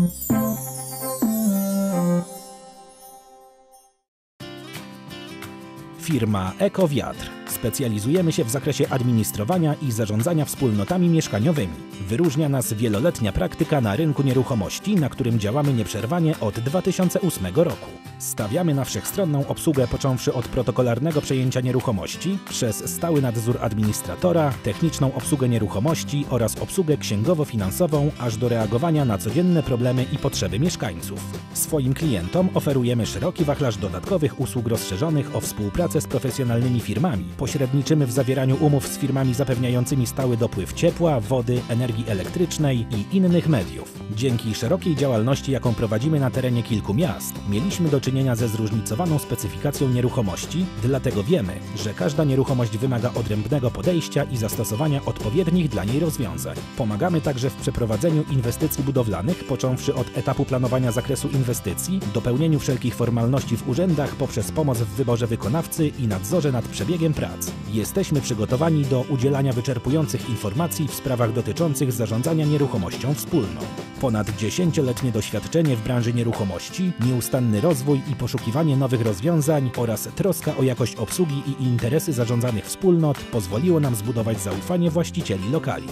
Firma EcoWiatr. Specjalizujemy się w zakresie administrowania i zarządzania wspólnotami mieszkaniowymi. Wyróżnia nas wieloletnia praktyka na rynku nieruchomości, na którym działamy nieprzerwanie od 2008 roku. Stawiamy na wszechstronną obsługę, począwszy od protokolarnego przejęcia nieruchomości, przez stały nadzór administratora, techniczną obsługę nieruchomości oraz obsługę księgowo-finansową, aż do reagowania na codzienne problemy i potrzeby mieszkańców. Swoim klientom oferujemy szeroki wachlarz dodatkowych usług rozszerzonych o współpracę z profesjonalnymi firmami. Pośredniczymy w zawieraniu umów z firmami zapewniającymi stały dopływ ciepła, wody, energii elektrycznej i innych mediów. Dzięki szerokiej działalności, jaką prowadzimy na terenie kilku miast, mieliśmy do czynienia ze zróżnicowaną specyfikacją nieruchomości, dlatego wiemy, że każda nieruchomość wymaga odrębnego podejścia i zastosowania odpowiednich dla niej rozwiązań. Pomagamy także w przeprowadzeniu inwestycji budowlanych, począwszy od etapu planowania zakresu inwestycji, dopełnieniu wszelkich formalności w urzędach poprzez pomoc w wyborze wykonawcy i nadzorze nad przebiegiem prac. Jesteśmy przygotowani do udzielania wyczerpujących informacji w sprawach dotyczących zarządzania nieruchomością wspólną. Ponad 10-letnie doświadczenie w branży nieruchomości, nieustanny rozwój i poszukiwanie nowych rozwiązań oraz troska o jakość obsługi i interesy zarządzanych wspólnot pozwoliło nam zbudować zaufanie właścicieli lokali.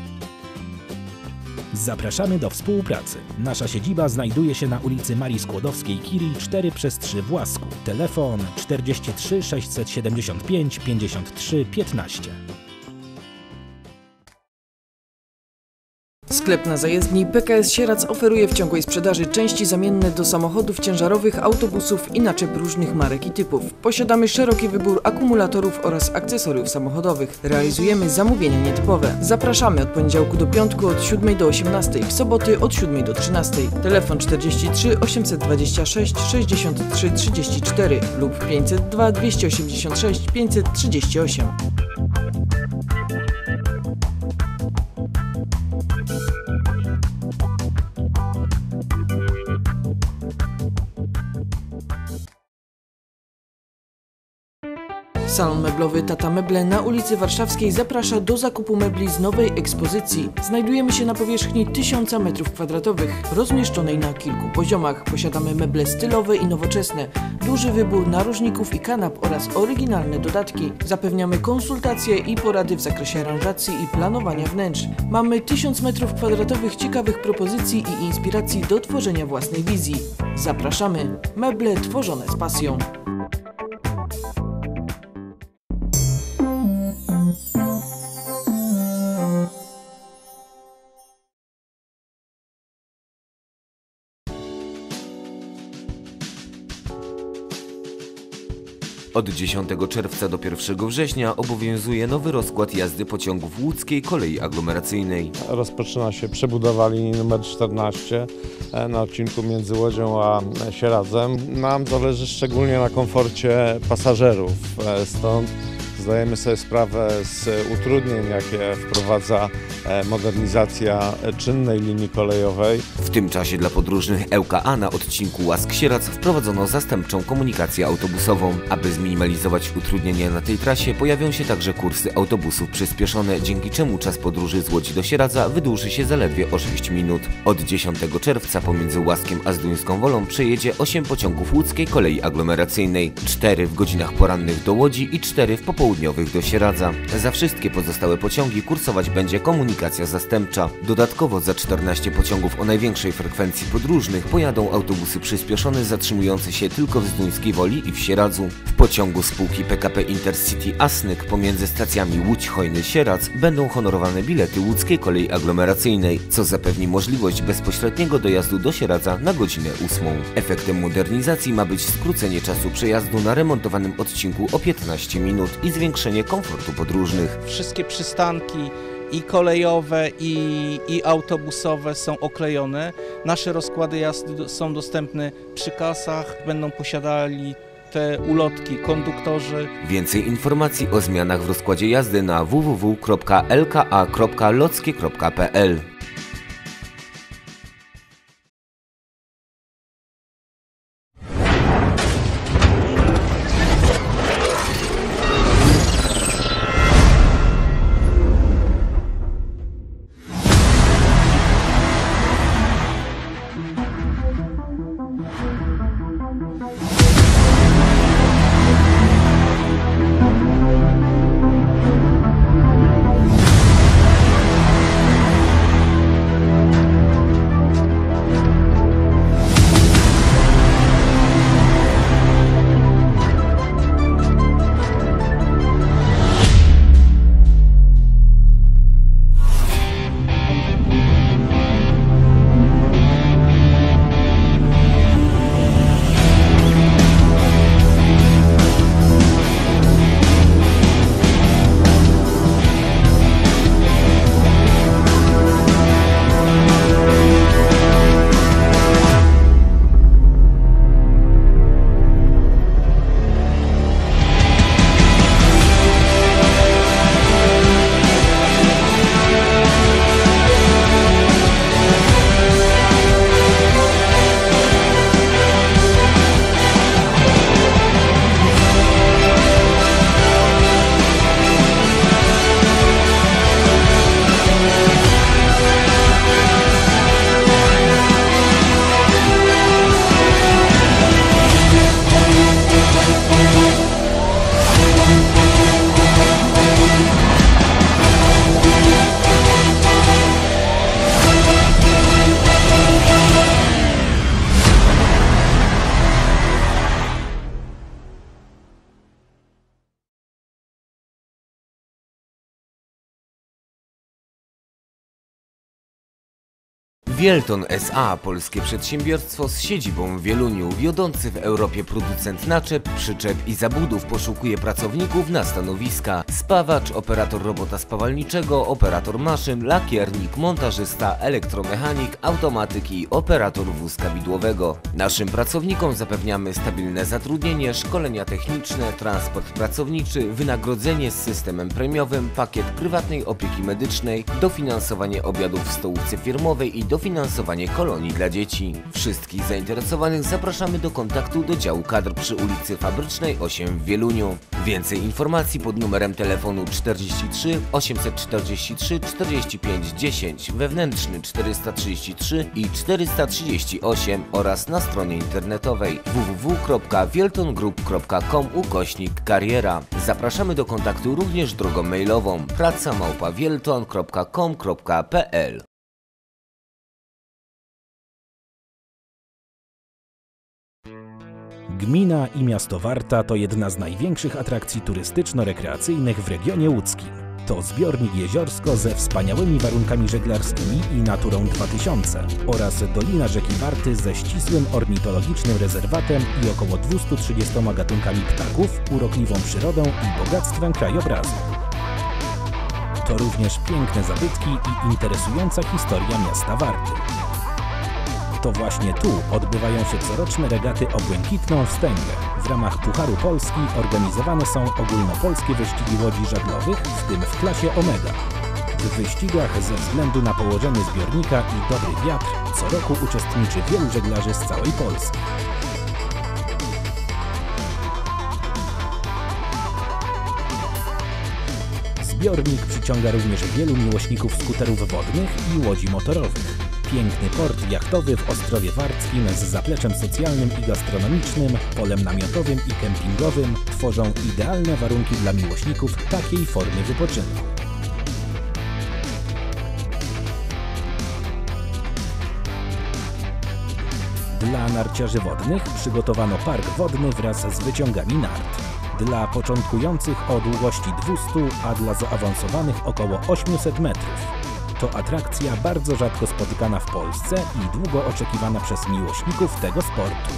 Zapraszamy do współpracy. Nasza siedziba znajduje się na ulicy Marii Skłodowskiej-Curie 4/3 w Łasku. Telefon 43 675 53 15. Sklep na zajezdni PKS Sieradz oferuje w ciągłej sprzedaży części zamienne do samochodów ciężarowych, autobusów i naczep różnych marek i typów. Posiadamy szeroki wybór akumulatorów oraz akcesoriów samochodowych. Realizujemy zamówienia nietypowe. Zapraszamy od poniedziałku do piątku od 7 do 18, w soboty od 7 do 13. Telefon 43 826 63 34 lub 502 286 538. Salon meblowy Tata Meble na ulicy Warszawskiej zaprasza do zakupu mebli z nowej ekspozycji. Znajdujemy się na powierzchni 1000 m2, rozmieszczonej na kilku poziomach. Posiadamy meble stylowe i nowoczesne, duży wybór narożników i kanap oraz oryginalne dodatki. Zapewniamy konsultacje i porady w zakresie aranżacji i planowania wnętrz. Mamy 1000 m2 ciekawych propozycji i inspiracji do tworzenia własnej wizji. Zapraszamy. Meble tworzone z pasją. Od 10 czerwca do 1 września obowiązuje nowy rozkład jazdy pociągów łódzkiej kolei aglomeracyjnej. Rozpoczyna się przebudowa linii nr 14 na odcinku między Łodzią a Sieradzem. Nam zależy szczególnie na komforcie pasażerów, stąd zdajemy sobie sprawę z utrudnień, jakie wprowadza modernizacja czynnej linii kolejowej. W tym czasie dla podróżnych ŁKA na odcinku Łask-Sieradz wprowadzono zastępczą komunikację autobusową. Aby zminimalizować utrudnienia na tej trasie, pojawią się także kursy autobusów przyspieszone, dzięki czemu czas podróży z Łodzi do Sieradza wydłuży się zaledwie o 6 minut. Od 10 czerwca pomiędzy Łaskiem a Zduńską Wolą przejedzie 8 pociągów łódzkiej kolei aglomeracyjnej, 4 w godzinach porannych do Łodzi i 4 w popołudniowych do Sieradza. Za wszystkie pozostałe pociągi kursować będzie komunikacja zastępcza. Dodatkowo za 14 pociągów o największej frekwencji podróżnych pojadą autobusy przyspieszone zatrzymujące się tylko w Zduńskiej Woli i w Sieradzu. W pociągu spółki PKP Intercity Asnyk pomiędzy stacjami Łódź, Chojny, Sieradz będą honorowane bilety łódzkiej kolei aglomeracyjnej, co zapewni możliwość bezpośredniego dojazdu do Sieradza na godzinę 8. Efektem modernizacji ma być skrócenie czasu przejazdu na remontowanym odcinku o 15 minut i zwiększenie komfortu podróżnych. Wszystkie przystanki i kolejowe, i autobusowe są oklejone. Nasze rozkłady jazdy są dostępne przy kasach, będą posiadali te ulotki konduktorzy. Więcej informacji o zmianach w rozkładzie jazdy na www.lka.lockie.pl. Wielton S.A. polskie przedsiębiorstwo z siedzibą w Wieluniu, wiodący w Europie producent naczep, przyczep i zabudów, poszukuje pracowników na stanowiska spawacz, operator robota spawalniczego, operator maszyn, lakiernik, montażysta, elektromechanik, automatyk i operator wózka widłowego. Naszym pracownikom zapewniamy stabilne zatrudnienie, szkolenia techniczne, transport pracowniczy, wynagrodzenie z systemem premiowym, pakiet prywatnej opieki medycznej, dofinansowanie obiadów w stołówce firmowej i dofinansowanie kolonii dla dzieci. Wszystkich zainteresowanych zapraszamy do kontaktu do działu kadr przy ulicy Fabrycznej 8 w Wieluniu. Więcej informacji pod numerem telefonu 43 843 45 10, wewnętrzny 433 i 438 oraz na stronie internetowej www.wieltongroup.com/kariera. Zapraszamy do kontaktu również drogą mailową praca@wielton.com.pl. Gmina i miasto Warta to jedna z największych atrakcji turystyczno-rekreacyjnych w regionie łódzkim. To zbiornik Jeziorsko ze wspaniałymi warunkami żeglarskimi i naturą 2000 oraz Dolina Rzeki Warty ze ścisłym ornitologicznym rezerwatem i około 230 gatunkami ptaków, urokliwą przyrodą i bogactwem krajobrazu. To również piękne zabytki i interesująca historia miasta Warty. To właśnie tu odbywają się coroczne regaty o błękitną wstęgę. W ramach Pucharu Polski organizowane są ogólnopolskie wyścigi łodzi żaglowych, w tym w klasie Omega. W wyścigach ze względu na położenie zbiornika i dobry wiatr co roku uczestniczy wielu żeglarzy z całej Polski. Zbiornik przyciąga również wielu miłośników skuterów wodnych i łodzi motorowych. Piękny port jachtowy w Ostrowie Warckim z zapleczem socjalnym i gastronomicznym, polem namiotowym i kempingowym tworzą idealne warunki dla miłośników takiej formy wypoczynku. Dla narciarzy wodnych przygotowano park wodny wraz z wyciągami nart. Dla początkujących o długości 200, a dla zaawansowanych około 800 metrów. To atrakcja bardzo rzadko spotykana w Polsce i długo oczekiwana przez miłośników tego sportu.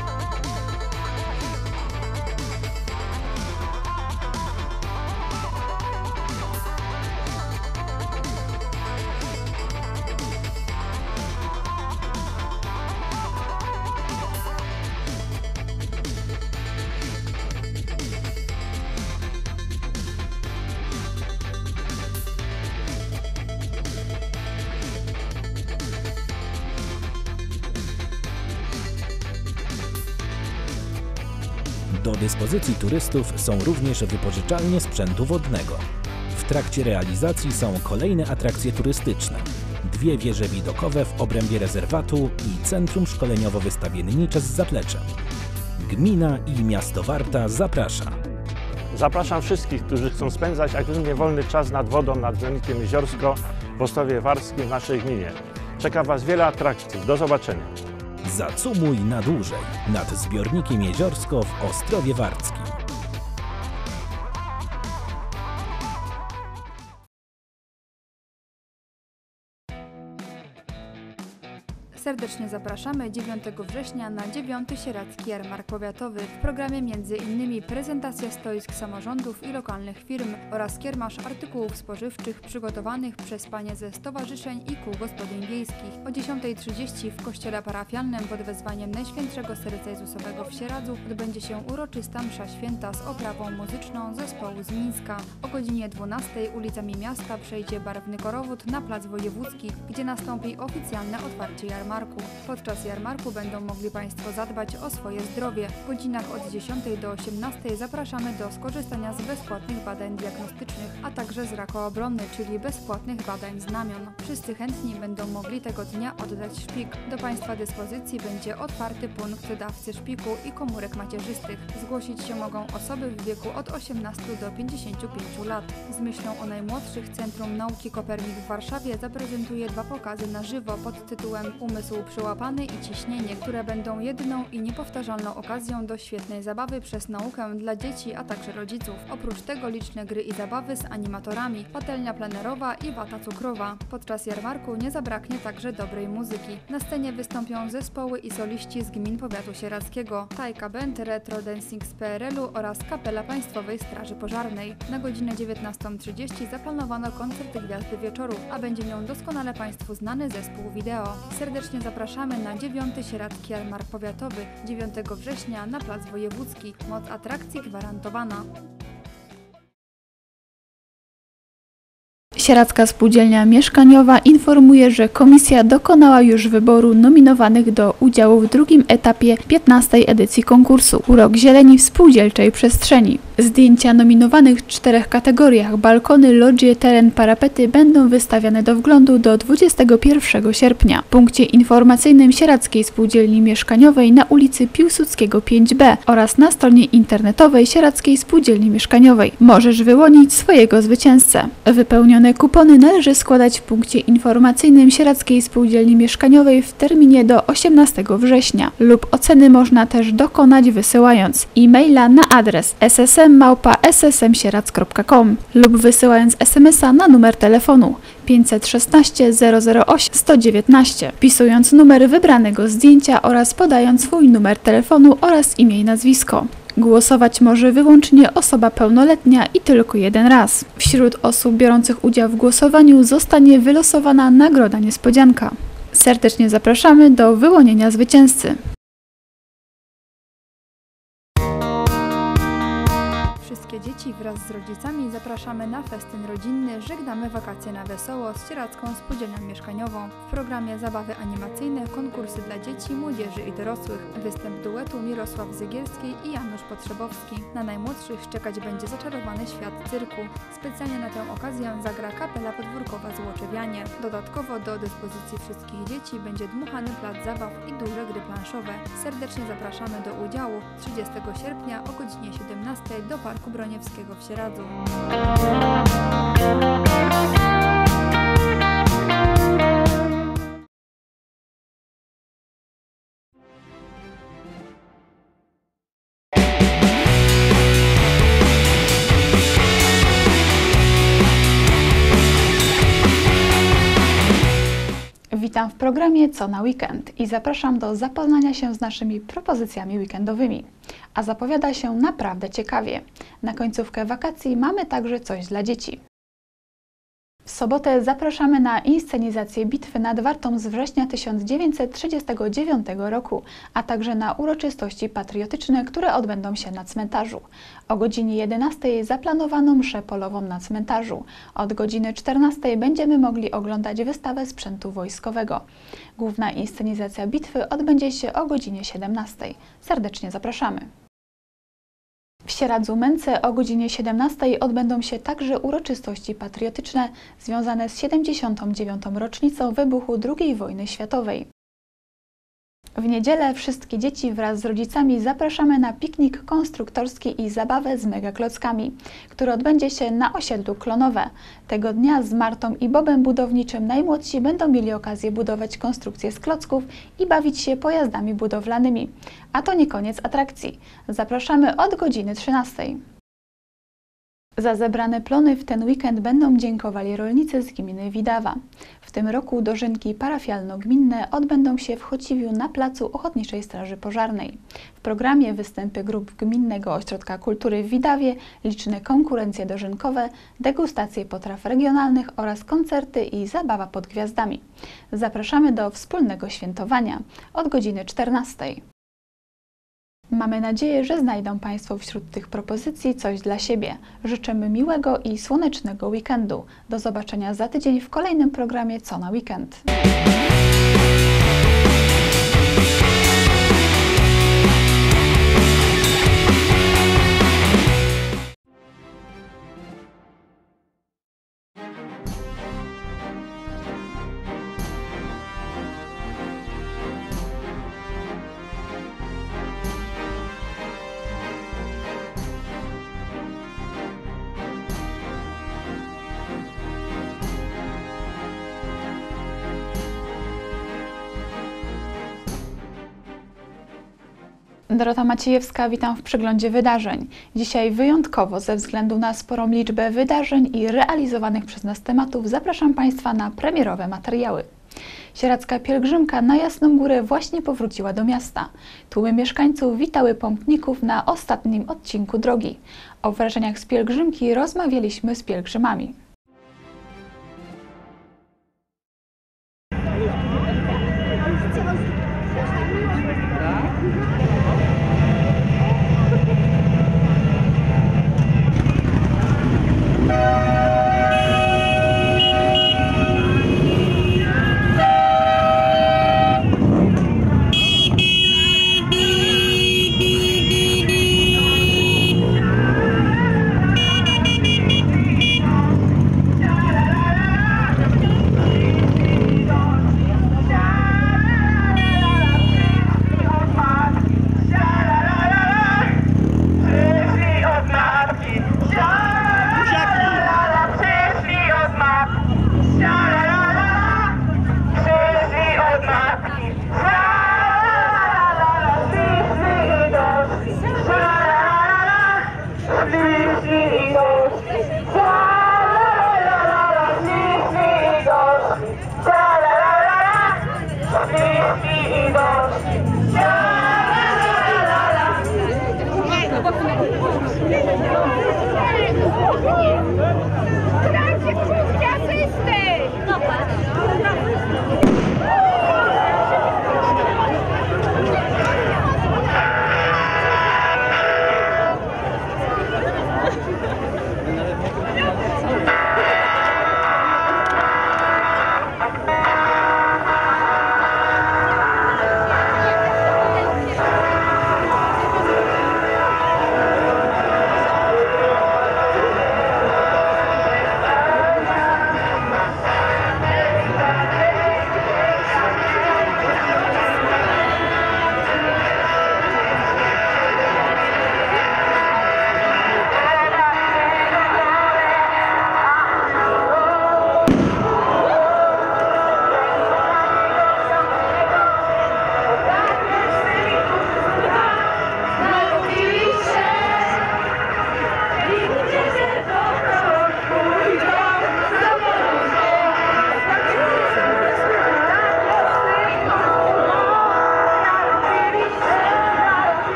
Do dyspozycji turystów są również wypożyczalnie sprzętu wodnego. W trakcie realizacji są kolejne atrakcje turystyczne. 2 wieże widokowe w obrębie rezerwatu i centrum szkoleniowo-wystawiennicze z zapleczem. Gmina i miasto Warta zaprasza. Zapraszam wszystkich, którzy chcą spędzać aktywnie wolny czas nad wodą, nad zbiornikiem Jeziorsko w Ostrowie Warckim w naszej gminie. Czeka Was wiele atrakcji. Do zobaczenia. Zacumuj na dłużej nad zbiornikiem Jeziorsko w Ostrowie Warckim. Serdecznie zapraszamy 9 września na 9. Sieradzki Jarmark Powiatowy. W programie m.in. prezentacja stoisk samorządów i lokalnych firm oraz kiermasz artykułów spożywczych przygotowanych przez panie ze stowarzyszeń i kół gospodyń wiejskich. O 10:30 w kościele parafialnym pod wezwaniem Najświętszego Serca Jezusowego w Sieradzu odbędzie się uroczysta msza święta z oprawą muzyczną zespołu z Mińska. O godzinie 12:00 ulicami miasta przejdzie barwny korowód na Plac Wojewódzki, gdzie nastąpi oficjalne otwarcie jarmarku. Podczas jarmarku będą mogli Państwo zadbać o swoje zdrowie. W godzinach od 10 do 18 zapraszamy do skorzystania z bezpłatnych badań diagnostycznych, a także z rakoobrony, czyli bezpłatnych badań znamion. Wszyscy chętni będą mogli tego dnia oddać szpik. Do Państwa dyspozycji będzie otwarty punkt dawcy szpiku i komórek macierzystych. Zgłosić się mogą osoby w wieku od 18 do 55 lat. Z myślą o najmłodszych Centrum Nauki Kopernik w Warszawie zaprezentuje 2 pokazy na żywo pod tytułem pomysł przyłapany i ciśnienie, które będą jedyną i niepowtarzalną okazją do świetnej zabawy przez naukę dla dzieci, a także rodziców. Oprócz tego liczne gry i zabawy z animatorami, patelnia plenerowa i wata cukrowa. Podczas jarmarku nie zabraknie także dobrej muzyki. Na scenie wystąpią zespoły i soliści z gmin powiatu sieradzkiego, Tajka Band, Retro Dancing z PRL-u oraz Kapela Państwowej Straży Pożarnej. Na godzinę 19:30 zaplanowano koncert Gwiazdy Wieczoru, a będzie nią doskonale Państwu znany zespół Wideo. Serdecznie zapraszamy na 9. Sieradzki Jarmark Powiatowy 9 września na Plac Wojewódzki. Moc atrakcji gwarantowana. Sieradzka Spółdzielnia Mieszkaniowa informuje, że komisja dokonała już wyboru nominowanych do udziału w drugim etapie 15. edycji konkursu Urok Zieleni w Spółdzielczej Przestrzeni. Zdjęcia nominowanych w 4 kategoriach balkony, lodgie, teren, parapety będą wystawiane do wglądu do 21 sierpnia w punkcie informacyjnym Sieradzkiej Spółdzielni Mieszkaniowej na ulicy Piłsudskiego 5B oraz na stronie internetowej Sieradzkiej Spółdzielni Mieszkaniowej. Możesz wyłonić swojego zwycięzcę. Wypełnione kupony należy składać w punkcie informacyjnym Sieradzkiej Spółdzielni Mieszkaniowej w terminie do 18 września lub oceny można też dokonać wysyłając e-maila na adres ssm@ssmsieradz.com lub wysyłając SMS-a na numer telefonu 516 008 119, wpisując numer wybranego zdjęcia oraz podając swój numer telefonu oraz imię i nazwisko. Głosować może wyłącznie osoba pełnoletnia i tylko jeden raz. Wśród osób biorących udział w głosowaniu zostanie wylosowana nagroda niespodzianka. Serdecznie zapraszamy do wyłonienia zwycięzcy. Wszystkie dzieci wraz z rodzicami zapraszamy na festyn rodzinny Żegnamy wakacje na wesoło z Sieradzką Spółdzielnią Mieszkaniową. W programie zabawy animacyjne, konkursy dla dzieci, młodzieży i dorosłych, występ duetu Mirosław Zygielski i Janusz Potrzebowski. Na najmłodszych czekać będzie zaczarowany świat cyrku. Specjalnie na tę okazję zagra kapela podwórkowa Złoczewianie. Dodatkowo do dyspozycji wszystkich dzieci będzie dmuchany plac zabaw i duże gry planszowe. Serdecznie zapraszamy do udziału 30 sierpnia o godzinie 17 do Parku Broniewskiego w Sieradzu. Witam w programie Co na weekend i zapraszam do zapoznania się z naszymi propozycjami weekendowymi. A zapowiada się naprawdę ciekawie. Na końcówkę wakacji mamy także coś dla dzieci. W sobotę zapraszamy na inscenizację Bitwy nad Wartą z września 1939 roku, a także na uroczystości patriotyczne, które odbędą się na cmentarzu. O godzinie 11 zaplanowano mszę polową na cmentarzu. Od godziny 14 będziemy mogli oglądać wystawę sprzętu wojskowego. Główna inscenizacja bitwy odbędzie się o godzinie 17. Serdecznie zapraszamy. W Sieradzu-Męce o godzinie 17 odbędą się także uroczystości patriotyczne związane z 79. rocznicą wybuchu II wojny światowej. W niedzielę wszystkie dzieci wraz z rodzicami zapraszamy na piknik konstruktorski i zabawę z megaklockami, który odbędzie się na osiedlu Klonowe. Tego dnia z Martą i Bobem budowniczym najmłodsi będą mieli okazję budować konstrukcje z klocków i bawić się pojazdami budowlanymi. A to nie koniec atrakcji. Zapraszamy od godziny 13. Za zebrane plony w ten weekend będą dziękowali rolnicy z gminy Widawa. W tym roku dożynki parafialno-gminne odbędą się w Chociwiu na placu Ochotniczej Straży Pożarnej. W programie występy grup Gminnego Ośrodka Kultury w Widawie, liczne konkurencje dożynkowe, degustacje potraw regionalnych oraz koncerty i zabawa pod gwiazdami. Zapraszamy do wspólnego świętowania od godziny 14. Mamy nadzieję, że znajdą Państwo wśród tych propozycji coś dla siebie. Życzymy miłego i słonecznego weekendu. Do zobaczenia za tydzień w kolejnym programie Co na weekend. Dorota Maciejewska, witam w przeglądzie wydarzeń. Dzisiaj wyjątkowo ze względu na sporą liczbę wydarzeń i realizowanych przez nas tematów zapraszam Państwa na premierowe materiały. Sieradzka pielgrzymka na Jasną Górę właśnie powróciła do miasta. Tłumy mieszkańców witały pompników na ostatnim odcinku drogi. O wrażeniach z pielgrzymki rozmawialiśmy z pielgrzymami.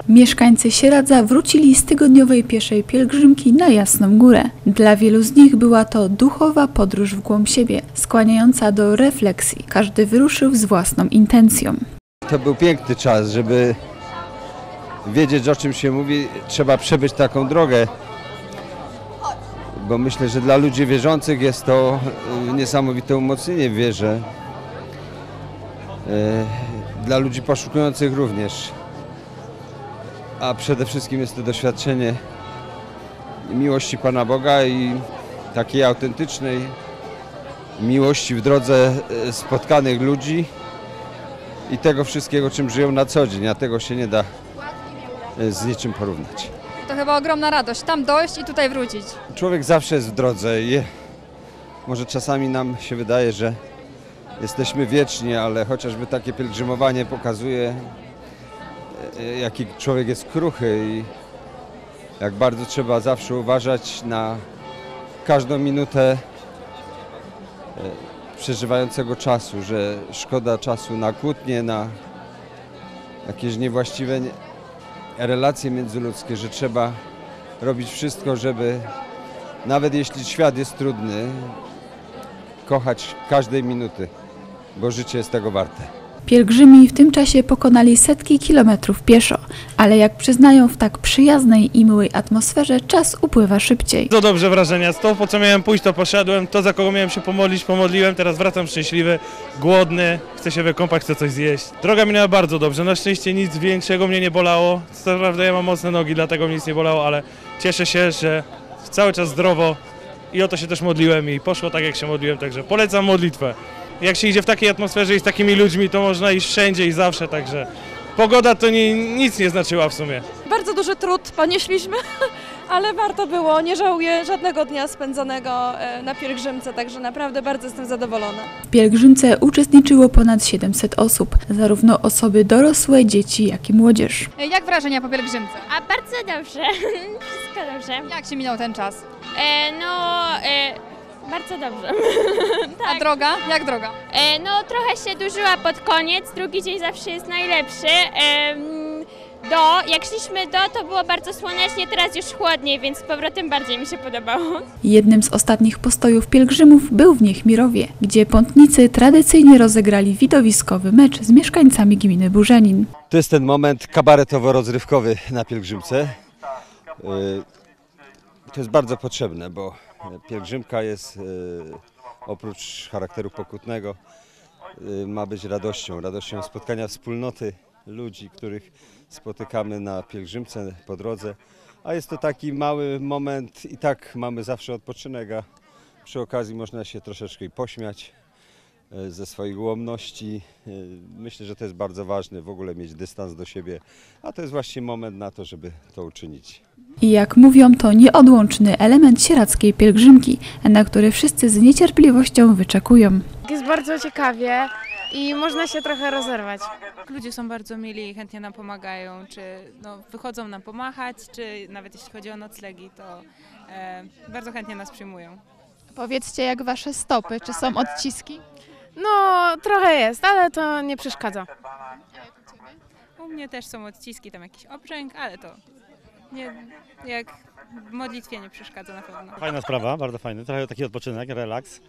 Mieszkańcy Sieradza wrócili z tygodniowej pieszej pielgrzymki na Jasną Górę. Dla wielu z nich była to duchowa podróż w głąb siebie, skłaniająca do refleksji. Każdy wyruszył z własną intencją. To był piękny czas, żeby wiedzieć, o czym się mówi, trzeba przebyć taką drogę, bo myślę, że dla ludzi wierzących jest to niesamowite umocnienie w wierze. Dla ludzi poszukujących również, a przede wszystkim jest to doświadczenie miłości Pana Boga i takiej autentycznej miłości w drodze spotkanych ludzi i tego wszystkiego, czym żyją na co dzień, a tego się nie da z niczym porównać. To chyba ogromna radość, tam dojść i tutaj wrócić. Człowiek zawsze jest w drodze i może czasami nam się wydaje, że jesteśmy wieczni, ale chociażby takie pielgrzymowanie pokazuje, jaki człowiek jest kruchy i jak bardzo trzeba zawsze uważać na każdą minutę przeżywającego czasu, że szkoda czasu na kłótnie, na jakieś niewłaściwe relacje międzyludzkie, że trzeba robić wszystko, żeby nawet jeśli świat jest trudny, kochać każdej minuty, bo życie jest tego warte. Pielgrzymi w tym czasie pokonali setki kilometrów pieszo, ale jak przyznają, w tak przyjaznej i miłej atmosferze czas upływa szybciej. To dobrze wrażenia, to po co miałem pójść, to poszedłem, to za kogo miałem się pomodlić, pomodliłem, teraz wracam szczęśliwy, głodny, chcę się wykąpać, chcę coś zjeść. Droga minęła bardzo dobrze, na szczęście nic większego mnie nie bolało, co prawda ja mam mocne nogi, dlatego mnie nic nie bolało, ale cieszę się, że cały czas zdrowo i o to się też modliłem i poszło tak jak się modliłem, także polecam modlitwę. Jak się idzie w takiej atmosferze i z takimi ludźmi, to można iść wszędzie i zawsze, także pogoda to nic nie znaczyła w sumie. Bardzo duży trud ponieśliśmy, ale warto było, nie żałuję żadnego dnia spędzonego na pielgrzymce, także naprawdę bardzo jestem zadowolona. W pielgrzymce uczestniczyło ponad 700 osób, zarówno osoby dorosłe, dzieci, jak i młodzież. Jak wrażenia po pielgrzymce? A bardzo dobrze, wszystko dobrze. Jak się minął ten czas? Bardzo dobrze. Tak. A droga? Jak droga? Trochę się dłużyła pod koniec, drugi dzień zawsze jest najlepszy. Jak szliśmy to było bardzo słonecznie, teraz już chłodniej, więc z powrotem bardziej mi się podobało. Jednym z ostatnich postojów pielgrzymów był w Niechmirowie, gdzie pątnicy tradycyjnie rozegrali widowiskowy mecz z mieszkańcami gminy Burzanin. To jest ten moment kabaretowo-rozrywkowy na pielgrzymce. To jest bardzo potrzebne, bo pielgrzymka jest oprócz charakteru pokutnego ma być radością spotkania wspólnoty ludzi, których spotykamy na pielgrzymce po drodze, a jest to taki mały moment i tak mamy zawsze odpoczynek, a przy okazji można się troszeczkę i pośmiać ze swoich ułomności. Myślę, że to jest bardzo ważne, w ogóle mieć dystans do siebie, a to jest właśnie moment na to, żeby to uczynić. I jak mówią, to nieodłączny element sieradzkiej pielgrzymki, na który wszyscy z niecierpliwością wyczekują. Jest bardzo ciekawie i można się trochę rozerwać. Ludzie są bardzo mili i chętnie nam pomagają, czy wychodzą nam pomachać, czy nawet jeśli chodzi o noclegi, to bardzo chętnie nas przyjmują. Powiedzcie, jak wasze stopy, czy są odciski? Trochę jest, ale to nie przeszkadza. U mnie też są odciski, tam jakiś obrzęk, ale to nie, jak w modlitwie nie przeszkadza na pewno. Fajna sprawa, bardzo fajny, trochę taki odpoczynek, relaks.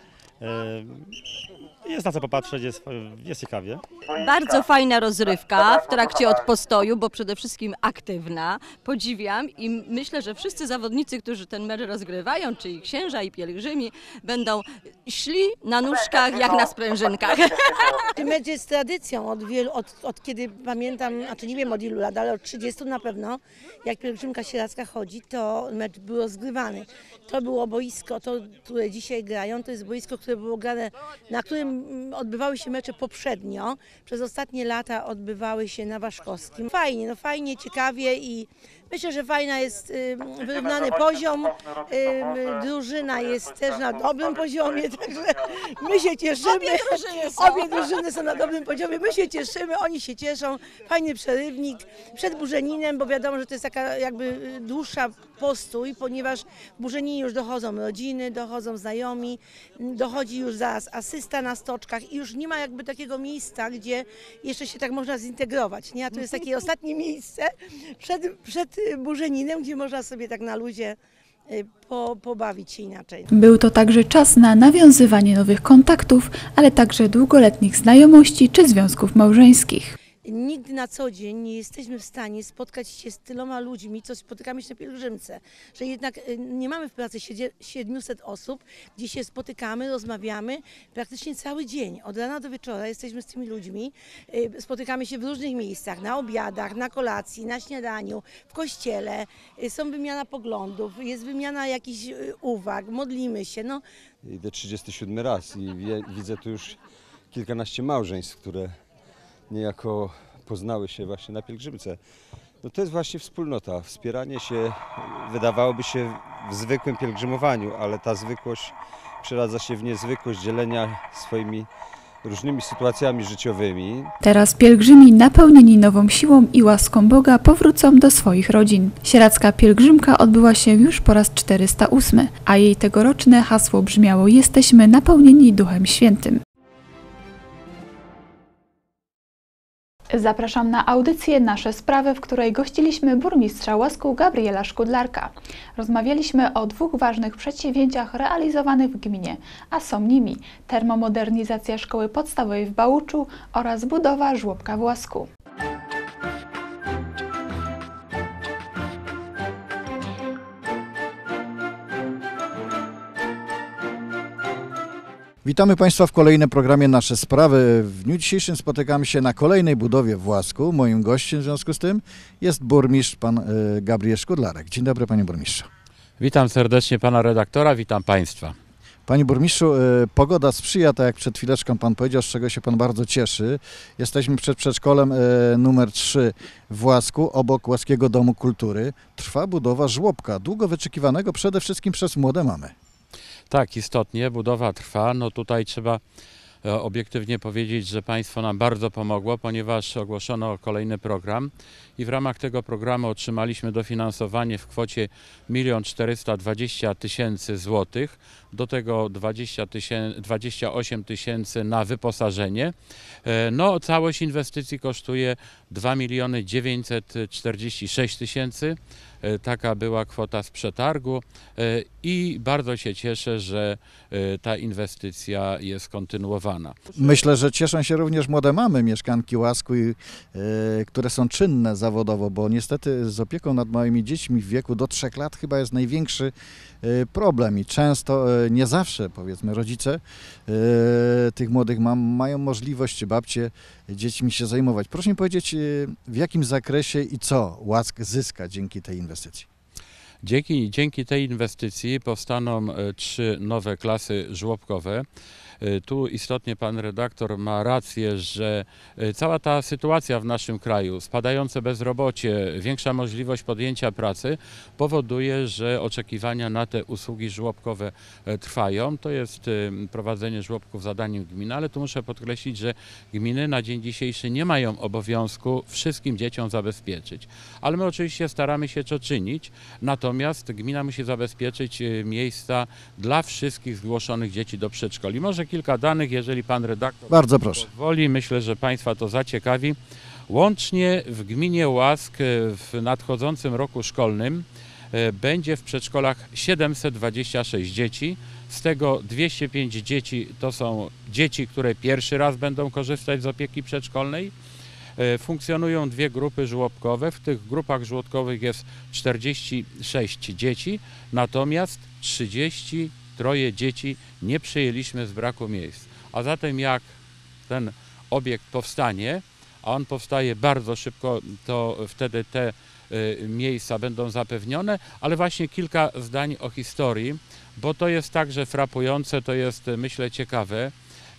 Jest na co popatrzeć, jest ciekawie. Bardzo fajna rozrywka w trakcie odpostoju, bo przede wszystkim aktywna. Podziwiam i myślę, że wszyscy zawodnicy, którzy ten mecz rozgrywają, czyli księża i pielgrzymi, będą szli na nóżkach jak na sprężynkach. Ten mecz jest tradycją od kiedy pamiętam, znaczy nie wiem od ilu lat, ale od 30 na pewno, jak pielgrzymka sieradzka chodzi, to mecz był rozgrywany. To było boisko, które dzisiaj grają, to jest boisko, które było grane, na którym odbywały się mecze poprzednio. Przez ostatnie lata odbywały się na Waszkowskim. Fajnie, ciekawie i myślę, że fajna jest wyrównany poziom. Drużyna jest też na dobrym poziomie, także my się cieszymy. Obie drużyny są na dobrym poziomie, my się cieszymy, oni się cieszą. Fajny przerywnik przed Burzeninem, bo wiadomo, że to jest taka jakby dłuższa postój, ponieważ w Burzeninie już dochodzą rodziny, dochodzą znajomi, dochodzi już zaraz asysta na 100 stoczkach i już nie ma jakby takiego miejsca, gdzie jeszcze się tak można zintegrować, nie? A to jest takie ostatnie miejsce przed Burzeninem, gdzie można sobie tak na luzie pobawić się inaczej. Był to także czas na nawiązywanie nowych kontaktów, ale także długoletnich znajomości czy związków małżeńskich. Nigdy na co dzień nie jesteśmy w stanie spotkać się z tyloma ludźmi, co spotykamy się na pielgrzymce. Że jednak nie mamy w pracy 700 osób, gdzie się spotykamy, rozmawiamy praktycznie cały dzień. Od rana do wieczora jesteśmy z tymi ludźmi, spotykamy się w różnych miejscach, na obiadach, na kolacji, na śniadaniu, w kościele. Są wymiana poglądów, jest wymiana jakichś uwag, modlimy się. No. Idę 37 raz i widzę tu już kilkanaście małżeństw, które niejako poznały się właśnie na pielgrzymce. No to jest właśnie wspólnota, wspieranie się, wydawałoby się w zwykłym pielgrzymowaniu, ale ta zwykłość przeradza się w niezwykłość dzielenia swoimi różnymi sytuacjami życiowymi. Teraz pielgrzymi napełnieni nową siłą i łaską Boga powrócą do swoich rodzin. Sieradzka pielgrzymka odbyła się już po raz 408, a jej tegoroczne hasło brzmiało: jesteśmy napełnieni Duchem Świętym. Zapraszam na audycję Nasze Sprawy, w której gościliśmy burmistrza Łasku Gabriela Szkudlarka. Rozmawialiśmy o dwóch ważnych przedsięwzięciach realizowanych w gminie, a są nimi termomodernizacja szkoły podstawowej w Bałuczu oraz budowa żłobka w Łasku. Witamy Państwa w kolejnym programie Nasze Sprawy. W dniu dzisiejszym spotykamy się na kolejnej budowie w Łasku. Moim gościem w związku z tym jest burmistrz pan Gabriel Szkudlarek. Dzień dobry, panie burmistrzu. Witam serdecznie pana redaktora, witam państwa. Panie burmistrzu, pogoda sprzyja, tak jak przed chwileczką pan powiedział, z czego się pan bardzo cieszy. Jesteśmy przed przedszkolem numer 3 w Łasku, obok Łaskiego Domu Kultury. Trwa budowa żłobka, długo wyczekiwanego przede wszystkim przez młode mamy. Tak, istotnie, budowa trwa. No tutaj trzeba obiektywnie powiedzieć, że państwo nam bardzo pomogło, ponieważ ogłoszono kolejny program i w ramach tego programu otrzymaliśmy dofinansowanie w kwocie 1 420 000 złotych, do tego 28 000 na wyposażenie. No, całość inwestycji kosztuje 2 946 000. Taka była kwota z przetargu i bardzo się cieszę, że ta inwestycja jest kontynuowana. Myślę, że cieszą się również młode mamy, mieszkanki Łasku, które są czynne zawodowo, bo niestety z opieką nad małymi dziećmi w wieku do 3 lat chyba jest największy problem i często, nie zawsze powiedzmy, rodzice tych młodych mam mają możliwość, czy babcie, dziećmi się zajmować. Proszę mi powiedzieć, w jakim zakresie i co Łask zyska dzięki tej inwestycji? Dzięki tej inwestycji powstaną 3 nowe klasy żłobkowe. Tu istotnie pan redaktor ma rację, że cała ta sytuacja w naszym kraju, spadające bezrobocie, większa możliwość podjęcia pracy powoduje, że oczekiwania na te usługi żłobkowe trwają. To jest prowadzenie żłobków zadaniem gminy, ale tu muszę podkreślić, że gminy na dzień dzisiejszy nie mają obowiązku wszystkim dzieciom zabezpieczyć. Ale my oczywiście staramy się to czynić, natomiast gmina musi zabezpieczyć miejsca dla wszystkich zgłoszonych dzieci do przedszkoli. Może kilka danych, jeżeli pan redaktor bardzo proszę pozwoli, myślę, że państwa to zaciekawi. Łącznie w gminie Łask w nadchodzącym roku szkolnym będzie w przedszkolach 726 dzieci, z tego 205 dzieci to są dzieci, które pierwszy raz będą korzystać z opieki przedszkolnej. Funkcjonują 2 grupy żłobkowe, w tych grupach żłobkowych jest 46 dzieci, natomiast 33 dzieci nie przyjęliśmy z braku miejsc. A zatem jak ten obiekt powstanie, a on powstaje bardzo szybko, to wtedy te miejsca będą zapewnione, ale właśnie kilka zdań o historii, bo to jest także frapujące, to jest myślę ciekawe.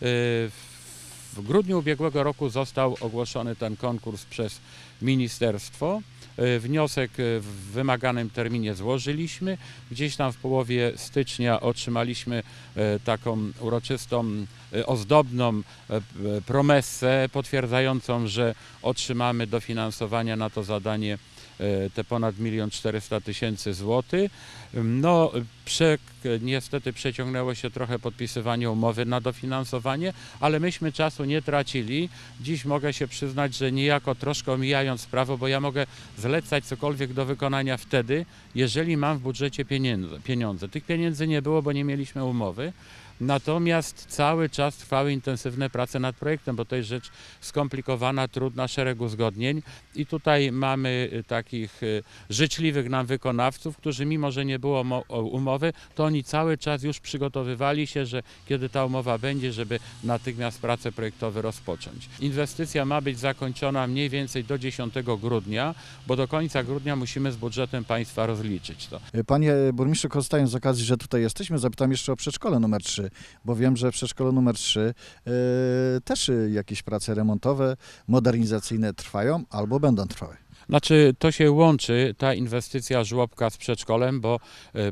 W grudniu ubiegłego roku został ogłoszony ten konkurs przez ministerstwo. Wniosek w wymaganym terminie złożyliśmy. Gdzieś tam w połowie stycznia otrzymaliśmy taką uroczystą, ozdobną promesę potwierdzającą, że otrzymamy dofinansowania na to zadanie te ponad 1 400 000 złotych. No, niestety przeciągnęło się trochę podpisywanie umowy na dofinansowanie, ale myśmy czasu nie tracili. Dziś mogę się przyznać, że niejako troszkę omijając sprawę, bo ja mogę zlecać cokolwiek do wykonania wtedy, jeżeli mam w budżecie pieniądze. Tych pieniędzy nie było, bo nie mieliśmy umowy. Natomiast cały czas trwały intensywne prace nad projektem, bo to jest rzecz skomplikowana, trudna, szereg uzgodnień i tutaj mamy takich życzliwych nam wykonawców, którzy mimo, że nie było umowy, to oni cały czas już przygotowywali się, że kiedy ta umowa będzie, żeby natychmiast prace projektowe rozpocząć. Inwestycja ma być zakończona mniej więcej do 10 grudnia, bo do końca grudnia musimy z budżetem państwa rozliczyć to. Panie burmistrzu, korzystając z okazji, że tutaj jesteśmy, zapytam jeszcze o przedszkole numer 3. Bo wiem, że w przedszkolu numer 3 też jakieś prace remontowe, modernizacyjne trwają albo będą trwały. Znaczy to się łączy, ta inwestycja żłobka z przedszkolem, bo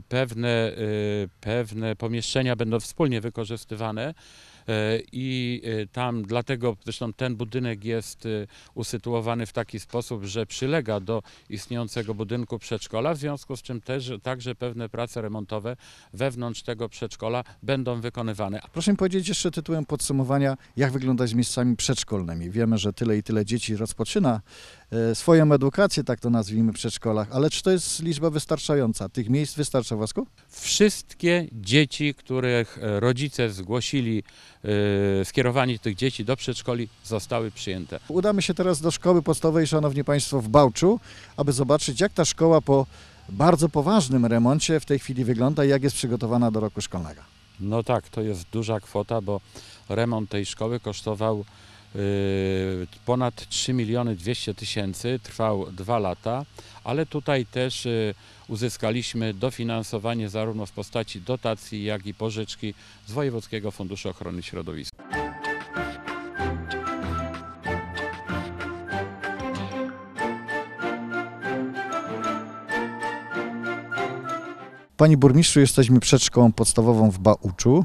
pewne pomieszczenia będą wspólnie wykorzystywane i tam dlatego zresztą ten budynek jest usytuowany w taki sposób, że przylega do istniejącego budynku przedszkola, w związku z czym też także pewne prace remontowe wewnątrz tego przedszkola będą wykonywane. Proszę mi powiedzieć jeszcze tytułem podsumowania, jak wygląda z miejscami przedszkolnymi. Wiemy, że tyle i tyle dzieci rozpoczyna swoją edukację, tak to nazwijmy, w przedszkolach, ale czy to jest liczba wystarczająca? Tych miejsc wystarcza w Łasku? Wszystkie dzieci, których rodzice zgłosili skierowanie tych dzieci do przedszkoli, zostały przyjęte. Udamy się teraz do szkoły podstawowej, szanowni państwo, w Bałczu, aby zobaczyć, jak ta szkoła po bardzo poważnym remoncie w tej chwili wygląda i jak jest przygotowana do roku szkolnego. No tak, to jest duża kwota, bo remont tej szkoły kosztował ponad 3 200 000, trwał 2 lata, ale tutaj też uzyskaliśmy dofinansowanie zarówno w postaci dotacji, jak i pożyczki z Wojewódzkiego Funduszu Ochrony Środowiska. Panie burmistrzu, jesteśmy przed szkołą podstawową w Bałczu.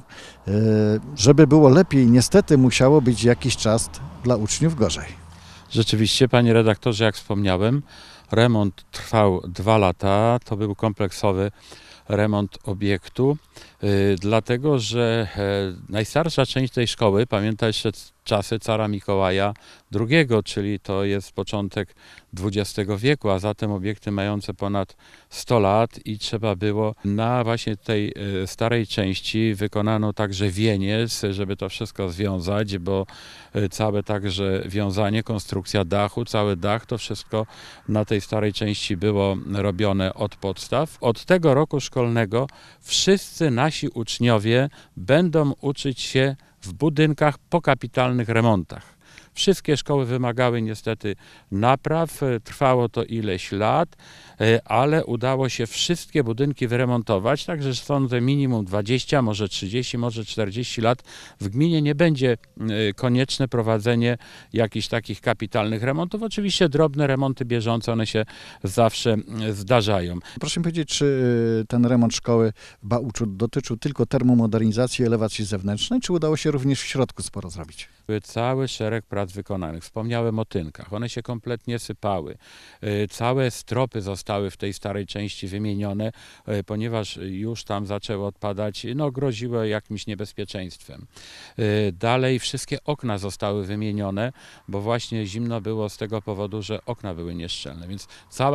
Żeby było lepiej, niestety musiało być jakiś czas dla uczniów gorzej. Rzeczywiście, panie redaktorze, jak wspomniałem, remont trwał 2 lata, to był kompleksowy remont obiektu, dlatego że najstarsza część tej szkoły, pamięta jeszcze czasy cara Mikołaja II, czyli to jest początek XX wieku, a zatem obiekty mające ponad 100 lat i trzeba było na właśnie tej starej części wykonano także wieniec, żeby to wszystko związać, bo całe także wiązanie, konstrukcja dachu, cały dach, to wszystko na tej starej części było robione od podstaw. Od tego roku szkolnego wszyscy nasi uczniowie będą uczyć się w budynkach po kapitalnych remontach. Wszystkie szkoły wymagały niestety napraw, trwało to ileś lat, ale udało się wszystkie budynki wyremontować, także sądzę minimum 20, może 30, może 40 lat w gminie nie będzie konieczne prowadzenie jakichś takich kapitalnych remontów. Oczywiście drobne remonty bieżące, one się zawsze zdarzają. Proszę mi powiedzieć, czy ten remont szkoły w Bałczu dotyczył tylko termomodernizacji, elewacji zewnętrznej, czy udało się również w środku sporo zrobić? Cały szereg prac wykonanych. Wspomniałem o tynkach. One się kompletnie sypały. Całe stropy zostały w tej starej części wymienione, ponieważ już tam zaczęły odpadać, no groziły jakimś niebezpieczeństwem. Dalej wszystkie okna zostały wymienione, bo właśnie zimno było z tego powodu, że okna były nieszczelne, więc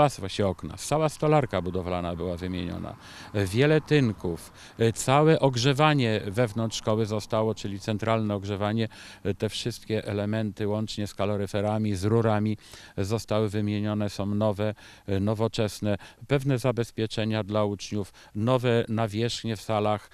cała stolarka budowlana była wymieniona. Wiele tynków, całe ogrzewanie wewnątrz szkoły zostało, czyli centralne ogrzewanie, te wszystkie elementy łącznie z kaloryferami, z rurami zostały wymienione, są nowe, nowoczesne, pewne zabezpieczenia dla uczniów, nowe nawierzchnie w salach,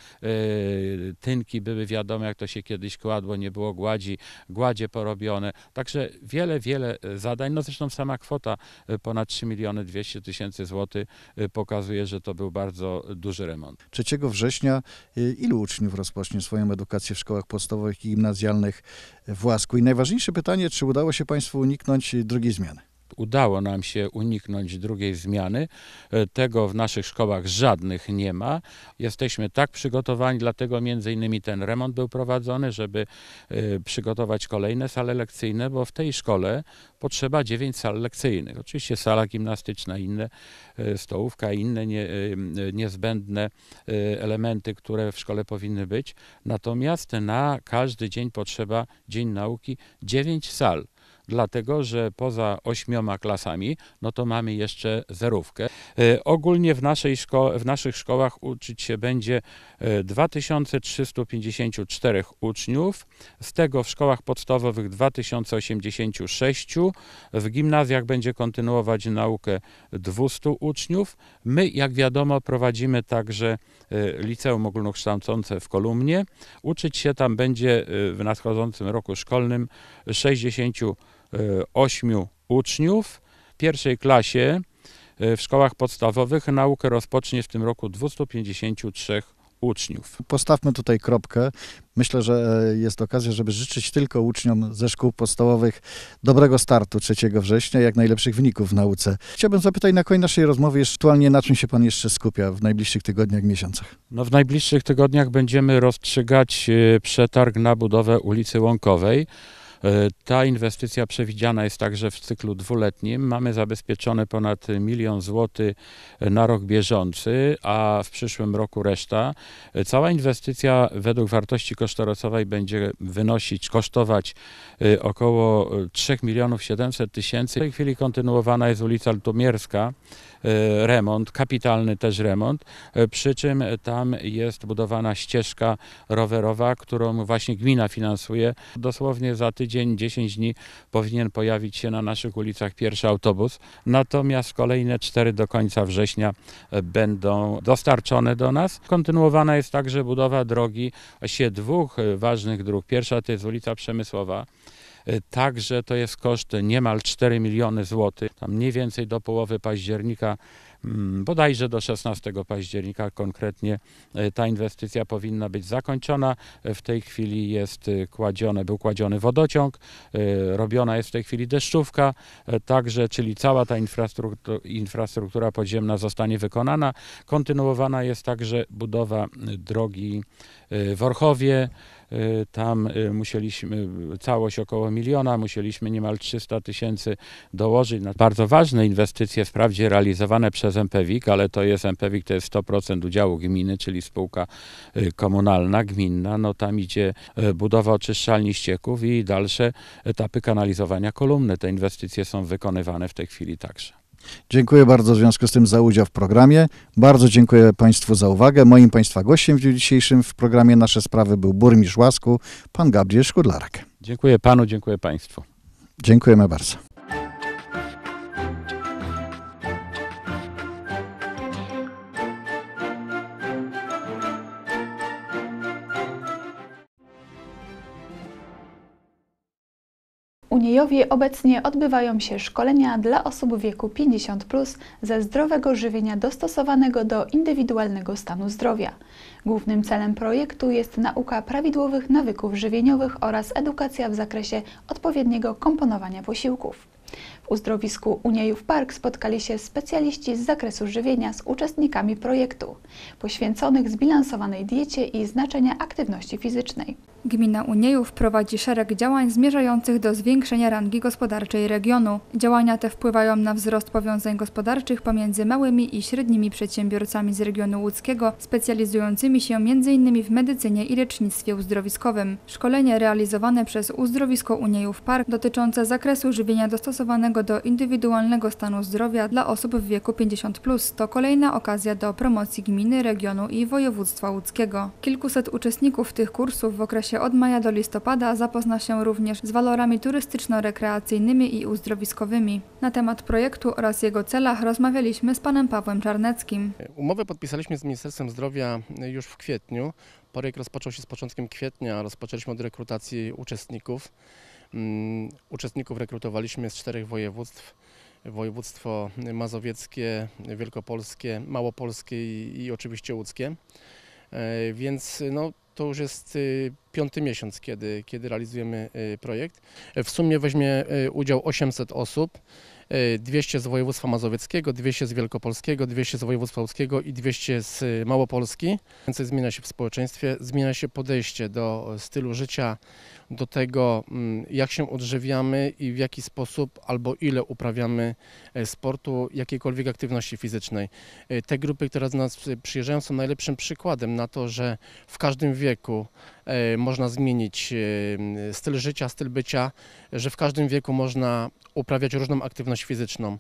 tynki były wiadomo, jak to się kiedyś kładło, nie było gładzi, gładzie porobione, także wiele zadań, no zresztą sama kwota ponad 3 200 000 złotych pokazuje, że to był bardzo duży remont. 3 września ilu uczniów rozpocznie swoją edukację w szkołach podstawowych i gimnazjalnych w Łasku? I najważniejsze pytanie, czy udało się państwu uniknąć drugiej zmiany? udało nam się uniknąć drugiej zmiany. Tego w naszych szkołach żadnych nie ma. Jesteśmy tak przygotowani, dlatego między innymi ten remont był prowadzony, żeby przygotować kolejne sale lekcyjne, bo w tej szkole potrzeba 9 sal lekcyjnych. Oczywiście sala gimnastyczna, inne, stołówka, inne niezbędne elementy, które w szkole powinny być. Natomiast na każdy dzień potrzeba, dzień nauki, 9 sal. Dlatego, że poza 8 klasami, no to mamy jeszcze zerówkę. Ogólnie w naszych szkołach uczyć się będzie 2354 uczniów, z tego w szkołach podstawowych 2086, w gimnazjach będzie kontynuować naukę 200 uczniów. My, jak wiadomo, prowadzimy także liceum ogólnokształcące w Kolumnie. Uczyć się tam będzie w nadchodzącym roku szkolnym 68 uczniów. W pierwszej klasie w szkołach podstawowych naukę rozpocznie w tym roku 253 uczniów. Postawmy tutaj kropkę. Myślę, że jest okazja, żeby życzyć tylko uczniom ze szkół podstawowych dobrego startu 3 września, jak najlepszych wyników w nauce. Chciałbym zapytać na koniec naszej rozmowy aktualnie, na czym się Pan jeszcze skupia w najbliższych tygodniach, miesiącach? No, w najbliższych tygodniach będziemy rozstrzygać przetarg na budowę ulicy Łąkowej. Ta inwestycja przewidziana jest także w cyklu dwuletnim. Mamy zabezpieczone ponad 1 000 000 złotych na rok bieżący, a w przyszłym roku reszta. Cała inwestycja według wartości kosztorysowej będzie kosztować około 3 700 000. W tej chwili kontynuowana jest ulica Lutomierska, remont, kapitalny też remont, przy czym tam jest budowana ścieżka rowerowa, którą właśnie gmina finansuje. Dosłownie za tydzień, 10 dni powinien pojawić się na naszych ulicach pierwszy autobus, natomiast kolejne 4 do końca września będą dostarczone do nas. Kontynuowana jest także budowa drogi, właściwie 2 ważnych dróg. Pierwsza to jest ulica Przemysłowa. Także to jest koszt niemal 4 miliony złotych. Tam mniej więcej do połowy października, bodajże do 16 października konkretnie ta inwestycja powinna być zakończona. W tej chwili był kładziony wodociąg, robiona jest w tej chwili deszczówka, także, czyli cała ta infrastruktura podziemna zostanie wykonana. Kontynuowana jest także budowa drogi w Orchowie. Tam musieliśmy całość około 1 000 000, musieliśmy niemal 300 000 dołożyć na bardzo ważne inwestycje, wprawdzie realizowane przez MPWiK, ale to jest MPWiK, to jest 100% udziału gminy, czyli spółka komunalna, gminna. No tam idzie budowa oczyszczalni ścieków i dalsze etapy kanalizowania Kolumny. Te inwestycje są wykonywane w tej chwili także. Dziękuję bardzo w związku z tym za udział w programie. Bardzo dziękuję Państwu za uwagę. Moim Państwa gościem w dniu dzisiejszym w programie Nasze Sprawy był burmistrz Łasku, pan Gabriel Szkudlarek. Dziękuję Panu, dziękuję Państwu. Dziękujemy bardzo. U Uniejowie obecnie odbywają się szkolenia dla osób w wieku 50+ ze zdrowego żywienia dostosowanego do indywidualnego stanu zdrowia. Głównym celem projektu jest nauka prawidłowych nawyków żywieniowych oraz edukacja w zakresie odpowiedniego komponowania posiłków. W uzdrowisku Uniejów Park spotkali się specjaliści z zakresu żywienia z uczestnikami projektu, poświęconych zbilansowanej diecie i znaczenia aktywności fizycznej. Gmina Uniejów prowadzi szereg działań zmierzających do zwiększenia rangi gospodarczej regionu. Działania te wpływają na wzrost powiązań gospodarczych pomiędzy małymi i średnimi przedsiębiorcami z regionu łódzkiego, specjalizującymi się m.in. w medycynie i lecznictwie uzdrowiskowym. Szkolenie realizowane przez uzdrowisko Uniejów Park dotyczące zakresu żywienia dostosowanego do indywidualnego stanu zdrowia dla osób w wieku 50+ to kolejna okazja do promocji gminy, regionu i województwa łódzkiego. Kilkuset uczestników tych kursów w okresie od maja do listopada zapozna się również z walorami turystyczno-rekreacyjnymi i uzdrowiskowymi. Na temat projektu oraz jego celach rozmawialiśmy z panem Pawłem Czarneckim. Umowę podpisaliśmy z Ministerstwem Zdrowia już w kwietniu. Projekt rozpoczął się z początkiem kwietnia. Rozpoczęliśmy od rekrutacji uczestników. Uczestników rekrutowaliśmy z 4 województw. Województwo mazowieckie, wielkopolskie, małopolskie i oczywiście łódzkie. Więc no, to już jest 5. miesiąc, kiedy realizujemy projekt. W sumie weźmie udział 800 osób. 200 z województwa mazowieckiego, 200 z wielkopolskiego, 200 z województwa łódzkiego i 200 z Małopolski. Więcej zmienia się w społeczeństwie, zmienia się podejście do stylu życia, do tego, jak się odżywiamy i w jaki sposób albo ile uprawiamy sportu, jakiejkolwiek aktywności fizycznej. Te grupy, które do nas przyjeżdżają, są najlepszym przykładem na to, że w każdym wieku można zmienić styl życia, styl bycia, że w każdym wieku można uprawiać różną aktywność fizyczną.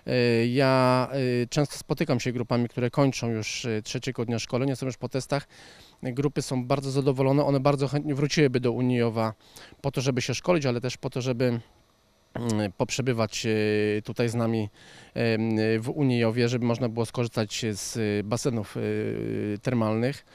Ja często spotykam się z grupami, które kończą już 3. dnia szkolenia, są już po testach. Grupy są bardzo zadowolone, one bardzo chętnie wróciłyby do Unijowa po to, żeby się szkolić, ale też po to, żeby poprzebywać tutaj z nami w Unijowie, żeby można było skorzystać z basenów termalnych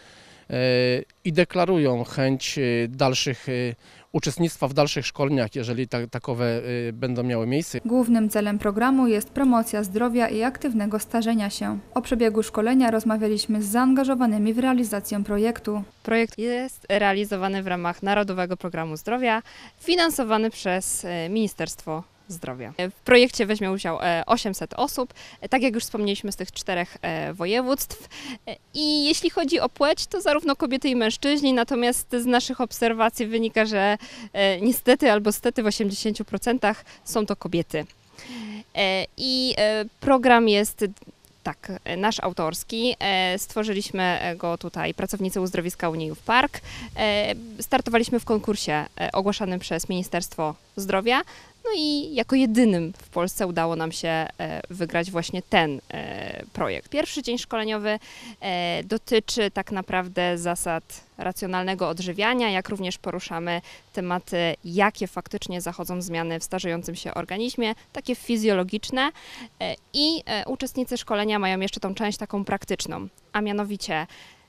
i deklarują chęć dalszych uczestnictwa w dalszych szkoleniach, jeżeli takowe będą miały miejsce. Głównym celem programu jest promocja zdrowia i aktywnego starzenia się. O przebiegu szkolenia rozmawialiśmy z zaangażowanymi w realizację projektu. Projekt jest realizowany w ramach Narodowego Programu Zdrowia, finansowany przez Ministerstwo Zdrowia. W projekcie weźmie udział 800 osób, tak jak już wspomnieliśmy, z tych 4 województw. I jeśli chodzi o płeć, to zarówno kobiety i mężczyźni, natomiast z naszych obserwacji wynika, że niestety albo stety w 80% są to kobiety. I program jest nasz autorski. Stworzyliśmy go tutaj pracownicy Uzdrowiska Uniejów Park. Startowaliśmy w konkursie ogłaszanym przez Ministerstwo Zdrowia. No i jako jedynym w Polsce udało nam się wygrać właśnie ten projekt. Pierwszy dzień szkoleniowy dotyczy tak naprawdę zasad racjonalnego odżywiania, jak również poruszamy tematy, jakie faktycznie zachodzą zmiany w starzejącym się organizmie, takie fizjologiczne i uczestnicy szkolenia mają jeszcze tą część taką praktyczną, a mianowicie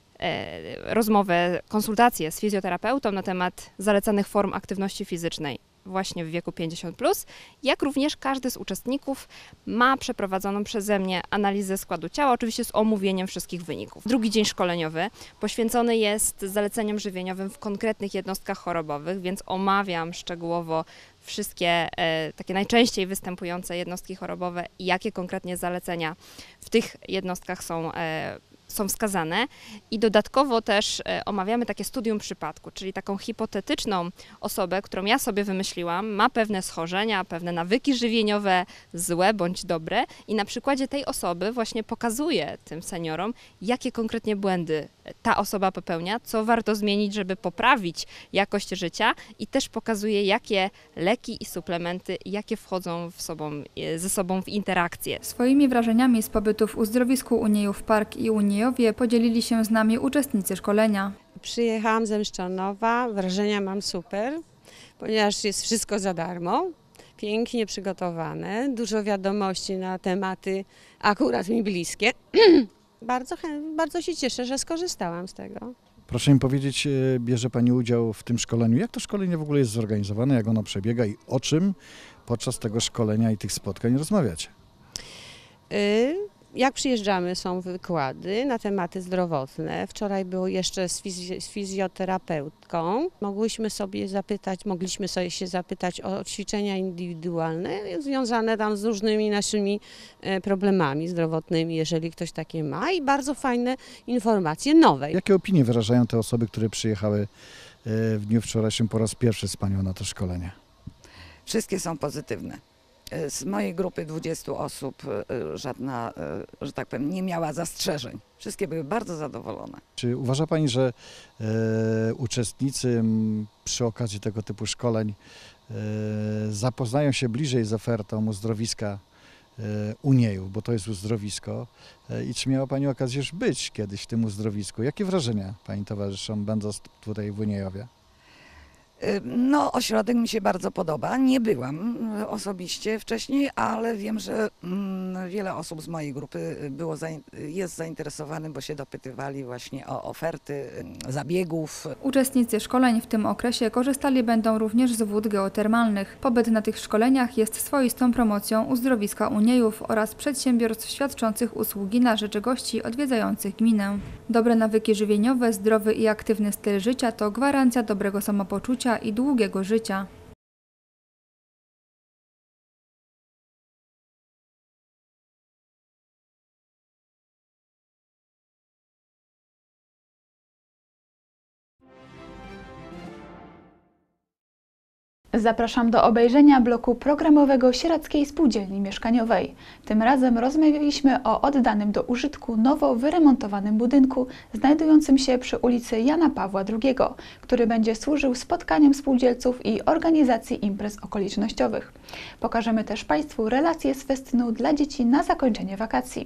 rozmowę, konsultację z fizjoterapeutą na temat zalecanych form aktywności fizycznej właśnie w wieku 50+, jak również każdy z uczestników ma przeprowadzoną przeze mnie analizę składu ciała, oczywiście z omówieniem wszystkich wyników. Drugi dzień szkoleniowy poświęcony jest zaleceniom żywieniowym w konkretnych jednostkach chorobowych, więc omawiam szczegółowo wszystkie takie najczęściej występujące jednostki chorobowe i jakie konkretnie zalecenia w tych jednostkach są wskazane i dodatkowo też omawiamy takie studium przypadku, czyli taką hipotetyczną osobę, którą ja sobie wymyśliłam, ma pewne schorzenia, pewne nawyki żywieniowe, złe bądź dobre i na przykładzie tej osoby właśnie pokazuję tym seniorom, jakie konkretnie błędy ta osoba popełnia, co warto zmienić, żeby poprawić jakość życia i też pokazuje, jakie leki i suplementy, jakie wchodzą ze sobą w interakcję. Swoimi wrażeniami z pobytu w Uzdrowisku Uniejów Park i Unijowie podzielili się z nami uczestnicy szkolenia. Przyjechałam ze Mszczanowa, wrażenia mam super, ponieważ jest wszystko za darmo, pięknie przygotowane, dużo wiadomości na tematy akurat mi bliskie. Bardzo się cieszę, że skorzystałam z tego. Proszę mi powiedzieć, bierze Pani udział w tym szkoleniu. Jak to szkolenie w ogóle jest zorganizowane, jak ono przebiega i o czym podczas tego szkolenia i tych spotkań rozmawiacie? Jak przyjeżdżamy, są wykłady na tematy zdrowotne. Wczoraj było jeszcze z fizjoterapeutką. Mogliśmy się zapytać o ćwiczenia indywidualne związane tam z różnymi naszymi problemami zdrowotnymi, jeżeli ktoś takie ma, i bardzo fajne informacje nowe. Jakie opinie wyrażają te osoby, które przyjechały w dniu wczorajszym po raz pierwszy z Panią na to szkolenie? Wszystkie są pozytywne. Z mojej grupy 20 osób żadna, że tak powiem, nie miała zastrzeżeń. Wszystkie były bardzo zadowolone. Czy uważa Pani, że uczestnicy przy okazji tego typu szkoleń zapoznają się bliżej z ofertą uzdrowiska Uniejów, bo to jest uzdrowisko, i czy miała Pani okazję już być kiedyś w tym uzdrowisku? Jakie wrażenia Pani towarzyszą, będąc tutaj w Uniejowie? No, ośrodek mi się bardzo podoba. Nie byłam osobiście wcześniej, ale wiem, że wiele osób z mojej grupy jest zainteresowanych, bo się dopytywali właśnie o oferty zabiegów. Uczestnicy szkoleń w tym okresie korzystali będą również z wód geotermalnych. Pobyt na tych szkoleniach jest swoistą promocją uzdrowiska Uniejów oraz przedsiębiorstw świadczących usługi na rzecz gości odwiedzających gminę. Dobre nawyki żywieniowe, zdrowy i aktywny styl życia to gwarancja dobrego samopoczucia i długiego życia. Zapraszam do obejrzenia bloku programowego Sieradzkiej Spółdzielni Mieszkaniowej. Tym razem rozmawialiśmy o oddanym do użytku nowo wyremontowanym budynku znajdującym się przy ulicy Jana Pawła II, który będzie służył spotkaniom spółdzielców i organizacji imprez okolicznościowych. Pokażemy też Państwu relacje z festynu dla dzieci na zakończenie wakacji.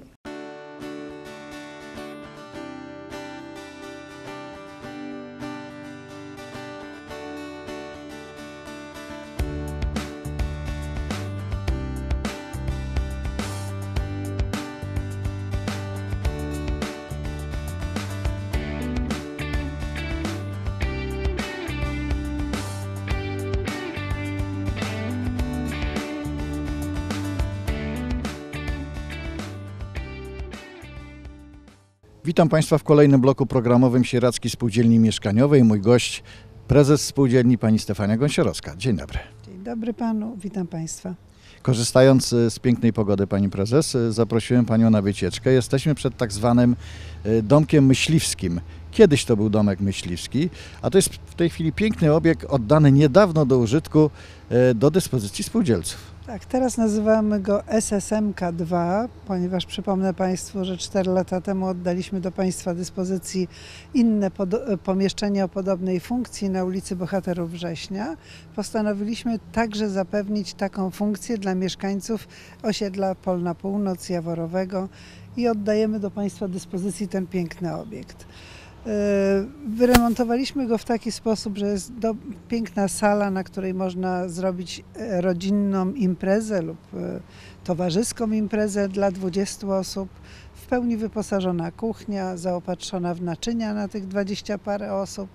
Witam Państwa w kolejnym bloku programowym Sieradzkiej Spółdzielni Mieszkaniowej. Mój gość, prezes spółdzielni, pani Stefania Gąsiorowska. Dzień dobry. Dzień dobry panu, witam Państwa. Korzystając z pięknej pogody, pani prezes, zaprosiłem panią na wycieczkę. Jesteśmy przed tak zwanym domkiem myśliwskim. Kiedyś to był domek myśliwski, a to jest w tej chwili piękny obiekt oddany niedawno do użytku, do dyspozycji spółdzielców. Tak, teraz nazywamy go SSMK2, ponieważ przypomnę Państwu, że 4 lata temu oddaliśmy do Państwa dyspozycji inne pomieszczenie o podobnej funkcji na ulicy Bohaterów Września. Postanowiliśmy także zapewnić taką funkcję dla mieszkańców osiedla Polna Północ, Jaworowego i oddajemy do Państwa dyspozycji ten piękny obiekt. Wyremontowaliśmy go w taki sposób, że jest piękna sala, na której można zrobić rodzinną imprezę lub towarzyską imprezę dla 20 osób. W pełni wyposażona kuchnia, zaopatrzona w naczynia na tych 20 parę osób.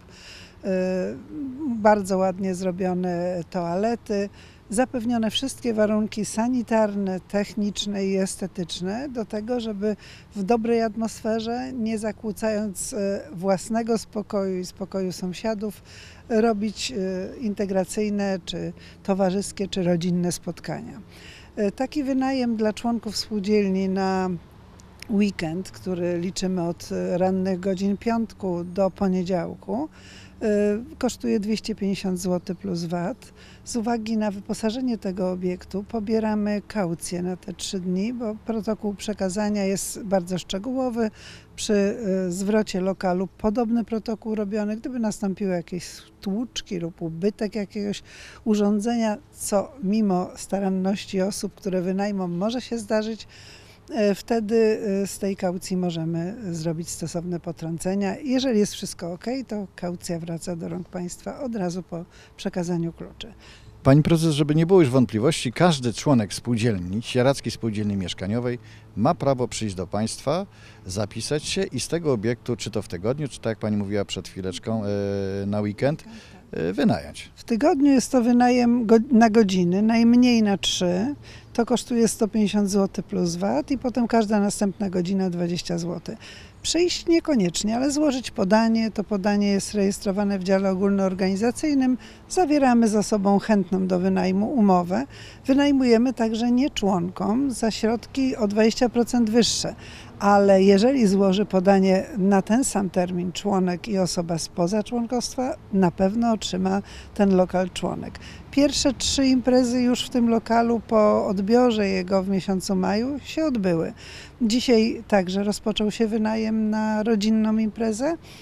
Bardzo ładnie zrobione toalety. Zapewnione wszystkie warunki sanitarne, techniczne i estetyczne do tego, żeby w dobrej atmosferze, nie zakłócając własnego spokoju i spokoju sąsiadów, robić integracyjne, czy towarzyskie, czy rodzinne spotkania. Taki wynajem dla członków spółdzielni na weekend, który liczymy od rannych godzin piątku do poniedziałku, kosztuje 250 zł plus VAT. Z uwagi na wyposażenie tego obiektu pobieramy kaucję na te 3 dni, bo protokół przekazania jest bardzo szczegółowy. Przy zwrocie lokalu podobny protokół robiony, gdyby nastąpiły jakieś stłuczki lub ubytek jakiegoś urządzenia, co mimo staranności osób, które wynajmą, może się zdarzyć, wtedy z tej kaucji możemy zrobić stosowne potrącenia. Jeżeli jest wszystko ok, to kaucja wraca do rąk państwa od razu po przekazaniu kluczy. Pani prezes, żeby nie było już wątpliwości, każdy członek spółdzielni, Sieradzkiej Spółdzielni Mieszkaniowej ma prawo przyjść do państwa, zapisać się i z tego obiektu, czy to w tygodniu, czy tak jak pani mówiła przed chwileczką, na weekend, wynająć. W tygodniu jest to wynajem na godziny, najmniej na 3. To kosztuje 150 zł plus VAT i potem każda następna godzina 20 zł. Przyjść niekoniecznie, ale złożyć podanie. To podanie jest rejestrowane w dziale ogólnoorganizacyjnym. Zawieramy z osobą chętną do wynajmu umowę. Wynajmujemy także nie członkom za środki o 20% wyższe. Ale jeżeli złoży podanie na ten sam termin członek i osoba spoza członkostwa, na pewno otrzyma ten lokal członek. Pierwsze 3 imprezy już w tym lokalu po odbiorze jego w miesiącu maju się odbyły. Dzisiaj także rozpoczął się wynajem na rodzinną imprezę.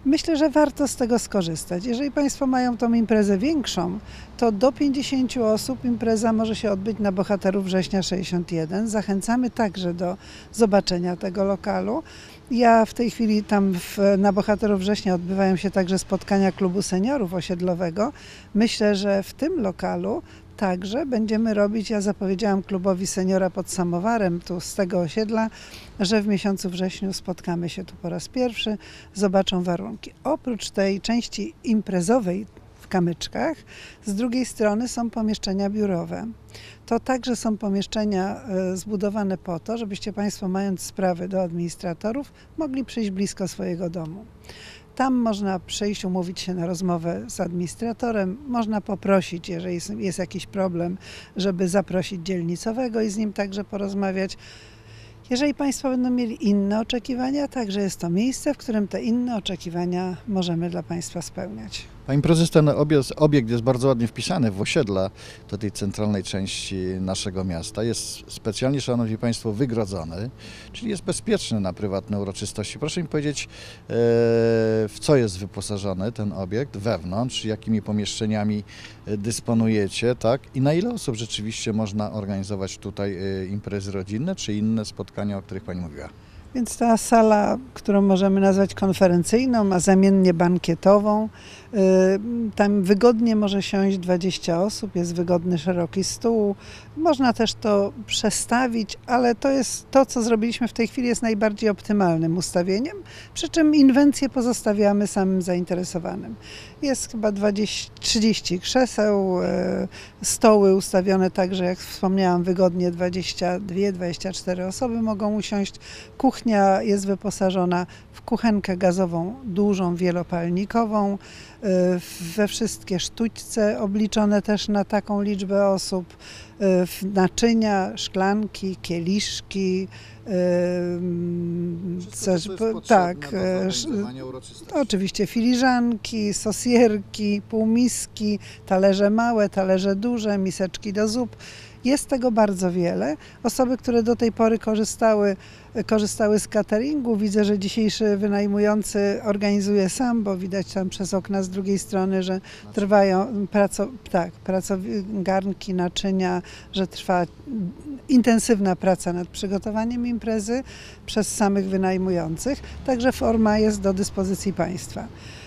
Myślę, że warto z tego skorzystać. Jeżeli Państwo mają tą imprezę większą, to do 50 osób impreza może się odbyć na Bohaterów Września 61. Zachęcamy także do zobaczenia tego lokalu. Ja w tej chwili tam na Bohaterów Września odbywają się także spotkania klubu seniorów osiedlowego. Myślę, że w tym lokalu także będziemy robić, ja zapowiedziałam klubowi seniora pod Samowarem, tu z tego osiedla, że w miesiącu wrześniu spotkamy się tu po raz pierwszy, zobaczą warunki. Oprócz tej części imprezowej w kamyczkach, z drugiej strony są pomieszczenia biurowe. To także są pomieszczenia zbudowane po to, żebyście Państwo, mając sprawy do administratorów, mogli przyjść blisko swojego domu. Tam można przyjść, umówić się na rozmowę z administratorem, można poprosić, jeżeli jest jakiś problem, żeby zaprosić dzielnicowego i z nim także porozmawiać. Jeżeli Państwo będą mieli inne oczekiwania, także jest to miejsce, w którym te inne oczekiwania możemy dla Państwa spełniać. Pani prezes, ten obiekt jest bardzo ładnie wpisany w osiedla do tej centralnej części naszego miasta. Jest specjalnie, szanowni państwo, wygrodzony, czyli jest bezpieczny na prywatne uroczystości. Proszę mi powiedzieć, w co jest wyposażony ten obiekt wewnątrz, jakimi pomieszczeniami dysponujecie, tak? I na ile osób rzeczywiście można organizować tutaj imprezy rodzinne, czy inne spotkania, o których Pani mówiła? Więc ta sala, którą możemy nazwać konferencyjną, a zamiennie bankietową, tam wygodnie może siąść 20 osób, jest wygodny, szeroki stół. Można też to przestawić, ale to, co zrobiliśmy w tej chwili, jest najbardziej optymalnym ustawieniem, przy czym inwencję pozostawiamy samym zainteresowanym. Jest chyba 30 krzeseł, stoły ustawione tak, że jak wspomniałam, wygodnie 22-24 osoby mogą usiąść. Kuchnia jest wyposażona w kuchenkę gazową, dużą, wielopalnikową, we wszystkie sztućce obliczone też na taką liczbę osób, naczynia, szklanki, kieliszki, oczywiście filiżanki, sosierki, półmiski, talerze małe, talerze duże, miseczki do zup. Jest tego bardzo wiele. Osoby, które do tej pory korzystały z cateringu, widzę, że dzisiejszy wynajmujący organizuje sam, bo widać tam przez okna z drugiej strony, że trwają garnki, naczynia, że trwa intensywna praca nad przygotowaniem imprezy przez samych wynajmujących, także forma jest do dyspozycji Państwa.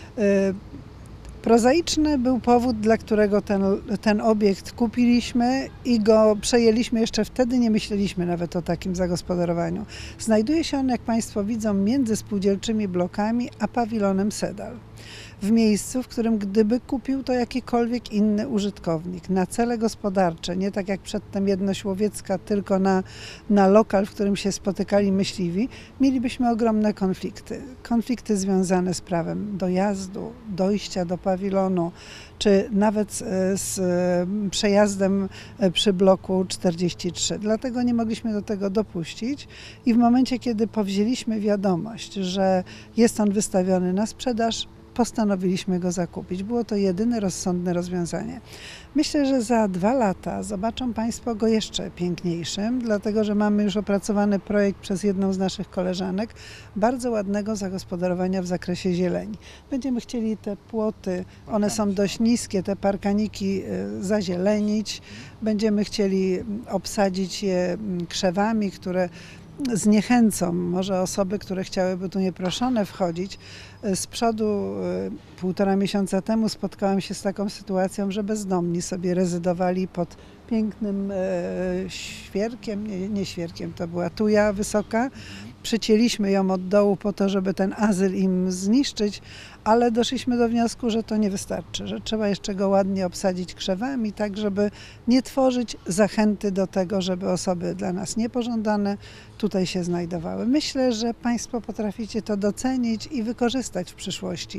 Prozaiczny był powód, dla którego ten obiekt kupiliśmy i go przejęliśmy. Jeszcze wtedy nie myśleliśmy nawet o takim zagospodarowaniu. Znajduje się on, jak Państwo widzą, między spółdzielczymi blokami a pawilonem Sedal. W miejscu, w którym gdyby kupił to jakikolwiek inny użytkownik na cele gospodarcze, nie tak jak przedtem Jedność Łowiecka, tylko na lokal, w którym się spotykali myśliwi, mielibyśmy ogromne konflikty. Konflikty związane z prawem dojazdu, dojścia do pawilonu, czy nawet z przejazdem przy bloku 43. Dlatego nie mogliśmy do tego dopuścić i w momencie, kiedy powzięliśmy wiadomość, że jest on wystawiony na sprzedaż, postanowiliśmy go zakupić. Było to jedyne rozsądne rozwiązanie. Myślę, że za 2 lata zobaczą Państwo go jeszcze piękniejszym, dlatego że mamy już opracowany projekt przez jedną z naszych koleżanek bardzo ładnego zagospodarowania w zakresie zieleni. Będziemy chcieli te płoty, one są dość niskie, te parkaniki zazielenić. Będziemy chcieli obsadzić je krzewami, które zniechęcą może osoby, które chciałyby tu nieproszone wchodzić. Z przodu 1,5 miesiąca temu spotkałam się z taką sytuacją, że bezdomni sobie rezydowali pod pięknym świerkiem, nie świerkiem, to była tuja wysoka. Przycięliśmy ją od dołu po to, żeby ten azyl im zniszczyć, ale doszliśmy do wniosku, że to nie wystarczy, że trzeba jeszcze go ładnie obsadzić krzewami, tak żeby nie tworzyć zachęty do tego, żeby osoby dla nas niepożądane tutaj się znajdowały. Myślę, że Państwo potraficie to docenić i wykorzystać w przyszłości.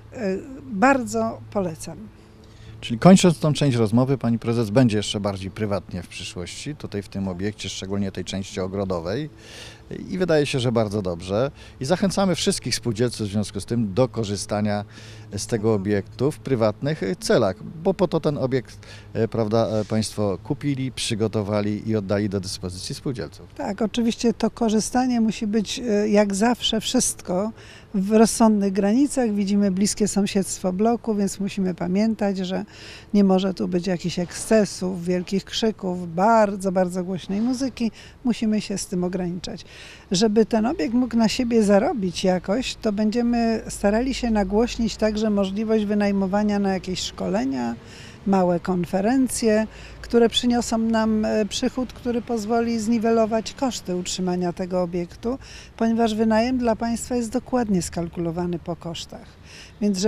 Bardzo polecam. Czyli kończąc tą część rozmowy, Pani Prezes, będzie jeszcze bardziej prywatnie w przyszłości, tutaj w tym obiekcie, szczególnie tej części ogrodowej. i wydaje się, że bardzo dobrze. I zachęcamy wszystkich spółdzielców w związku z tym do korzystania z tego obiektu w prywatnych celach, bo po to ten obiekt, prawda, Państwo kupili, przygotowali i oddali do dyspozycji spółdzielców. Tak, oczywiście to korzystanie musi być jak zawsze wszystko w rozsądnych granicach. Widzimy bliskie sąsiedztwo bloku, więc musimy pamiętać, że nie może tu być jakichś ekscesów, wielkich krzyków, bardzo, bardzo głośnej muzyki. Musimy się z tym ograniczać. Żeby ten obiekt mógł na siebie zarobić jakoś, to będziemy starali się nagłośnić także możliwość wynajmowania na jakieś szkolenia, małe konferencje, które przyniosą nam przychód, który pozwoli zniwelować koszty utrzymania tego obiektu, ponieważ wynajem dla państwa jest dokładnie skalkulowany po kosztach. Więc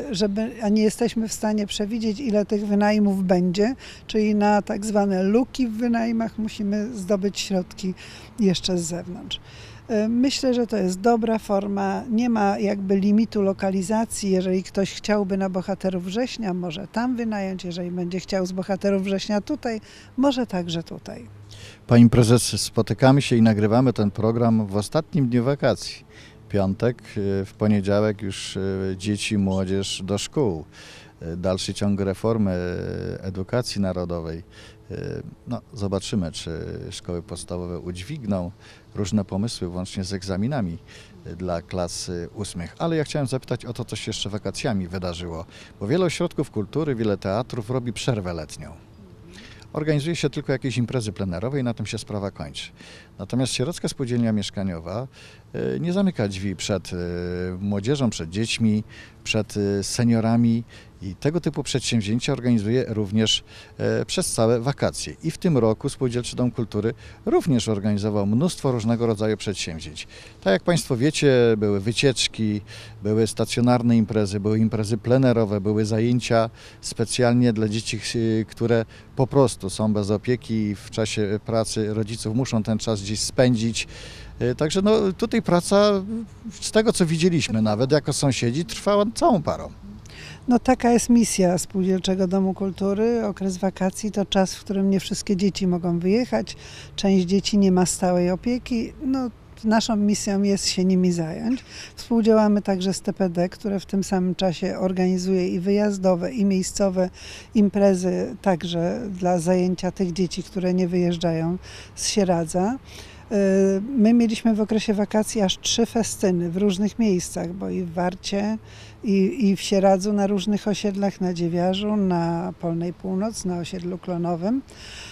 a nie jesteśmy w stanie przewidzieć, ile tych wynajmów będzie, czyli na tak zwane luki w wynajmach musimy zdobyć środki jeszcze z zewnątrz. Myślę, że to jest dobra forma, nie ma jakby limitu lokalizacji. Jeżeli ktoś chciałby na Bohaterów Września, może tam wynająć, jeżeli będzie chciał z Bohaterów Września tutaj, może także tutaj. Pani prezes, spotykamy się i nagrywamy ten program w ostatnim dniu wakacji. Piątek, w poniedziałek już dzieci, młodzież do szkół. Dalszy ciąg reformy edukacji narodowej. No, zobaczymy, czy szkoły podstawowe udźwigną różne pomysły, włącznie z egzaminami dla klas 8. Ale ja chciałem zapytać o to, co się jeszcze wakacjami wydarzyło, bo wiele ośrodków kultury, wiele teatrów robi przerwę letnią. Organizuje się tylko jakieś imprezy plenerowe i na tym się sprawa kończy. Natomiast Sierocka Spółdzielnia Mieszkaniowa nie zamyka drzwi przed młodzieżą, przed dziećmi, przed seniorami i tego typu przedsięwzięcia organizuje również przez całe wakacje. I w tym roku Spółdzielczy Dom Kultury również organizował mnóstwo różnego rodzaju przedsięwzięć. Tak jak Państwo wiecie, były wycieczki, były stacjonarne imprezy, były imprezy plenerowe, były zajęcia specjalnie dla dzieci, które po prostu są bez opieki i w czasie pracy rodziców muszą ten czas gdzieś spędzić. Także no, tutaj praca, z tego co widzieliśmy nawet jako sąsiedzi, trwała całą parą. No taka jest misja Spółdzielczego Domu Kultury. Okres wakacji to czas, w którym nie wszystkie dzieci mogą wyjechać. Część dzieci nie ma stałej opieki. No, naszą misją jest się nimi zająć. Współdziałamy także z TPD, które w tym samym czasie organizuje i wyjazdowe, i miejscowe imprezy, także dla zajęcia tych dzieci, które nie wyjeżdżają z Sieradza. My mieliśmy w okresie wakacji aż 3 festyny w różnych miejscach, bo i w Warcie, i w Sieradzu, na różnych osiedlach, na Dziewiarzu, na Polnej Północ, na osiedlu Klonowym.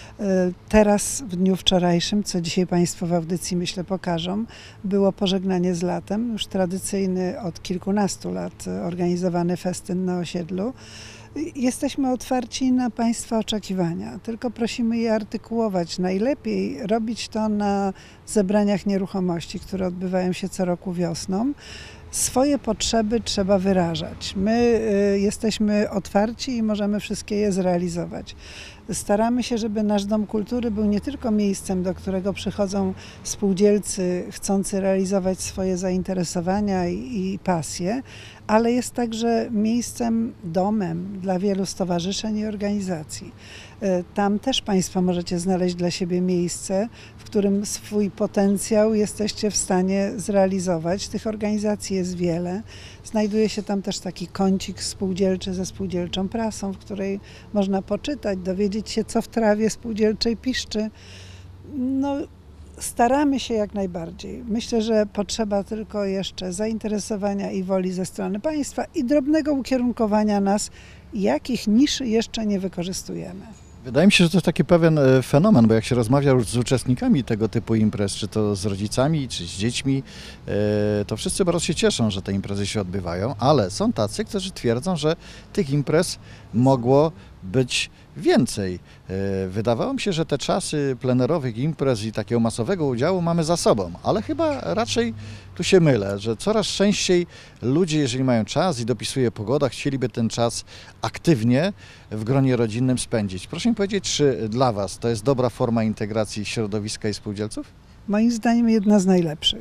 Teraz w dniu wczorajszym, co dzisiaj Państwo w audycji myślę pokażą, było pożegnanie z latem, już tradycyjny od kilkunastu lat organizowany festyn na osiedlu. Jesteśmy otwarci na Państwa oczekiwania, tylko prosimy je artykułować. Najlepiej robić to na zebraniach nieruchomości, które odbywają się co roku wiosną. Swoje potrzeby trzeba wyrażać. My jesteśmy otwarci i możemy wszystkie je zrealizować. Staramy się, żeby nasz Dom Kultury był nie tylko miejscem, do którego przychodzą spółdzielcy chcący realizować swoje zainteresowania i pasje, ale jest także miejscem, domem dla wielu stowarzyszeń i organizacji. Tam też Państwo możecie znaleźć dla siebie miejsce, w którym swój potencjał jesteście w stanie zrealizować. Tych organizacji jest wiele. Znajduje się tam też taki kącik spółdzielczy ze spółdzielczą prasą, w której można poczytać, dowiedzieć się, co w trawie spółdzielczej piszczy. No, staramy się jak najbardziej. Myślę, że potrzeba tylko jeszcze zainteresowania i woli ze strony państwa i drobnego ukierunkowania nas, jakich niszy jeszcze nie wykorzystujemy. Wydaje mi się, że to jest taki pewien fenomen, bo jak się rozmawia już z uczestnikami tego typu imprez, czy to z rodzicami, czy z dziećmi, to wszyscy bardzo się cieszą, że te imprezy się odbywają, ale są tacy, którzy twierdzą, że tych imprez mogło być więcej. Wydawało mi się, że te czasy plenerowych imprez i takiego masowego udziału mamy za sobą, ale chyba raczej tu się mylę, że coraz częściej ludzie, jeżeli mają czas i dopisuje pogoda, chcieliby ten czas aktywnie w gronie rodzinnym spędzić. Proszę mi powiedzieć, czy dla Was to jest dobra forma integracji środowiska i spółdzielców? Moim zdaniem jedna z najlepszych.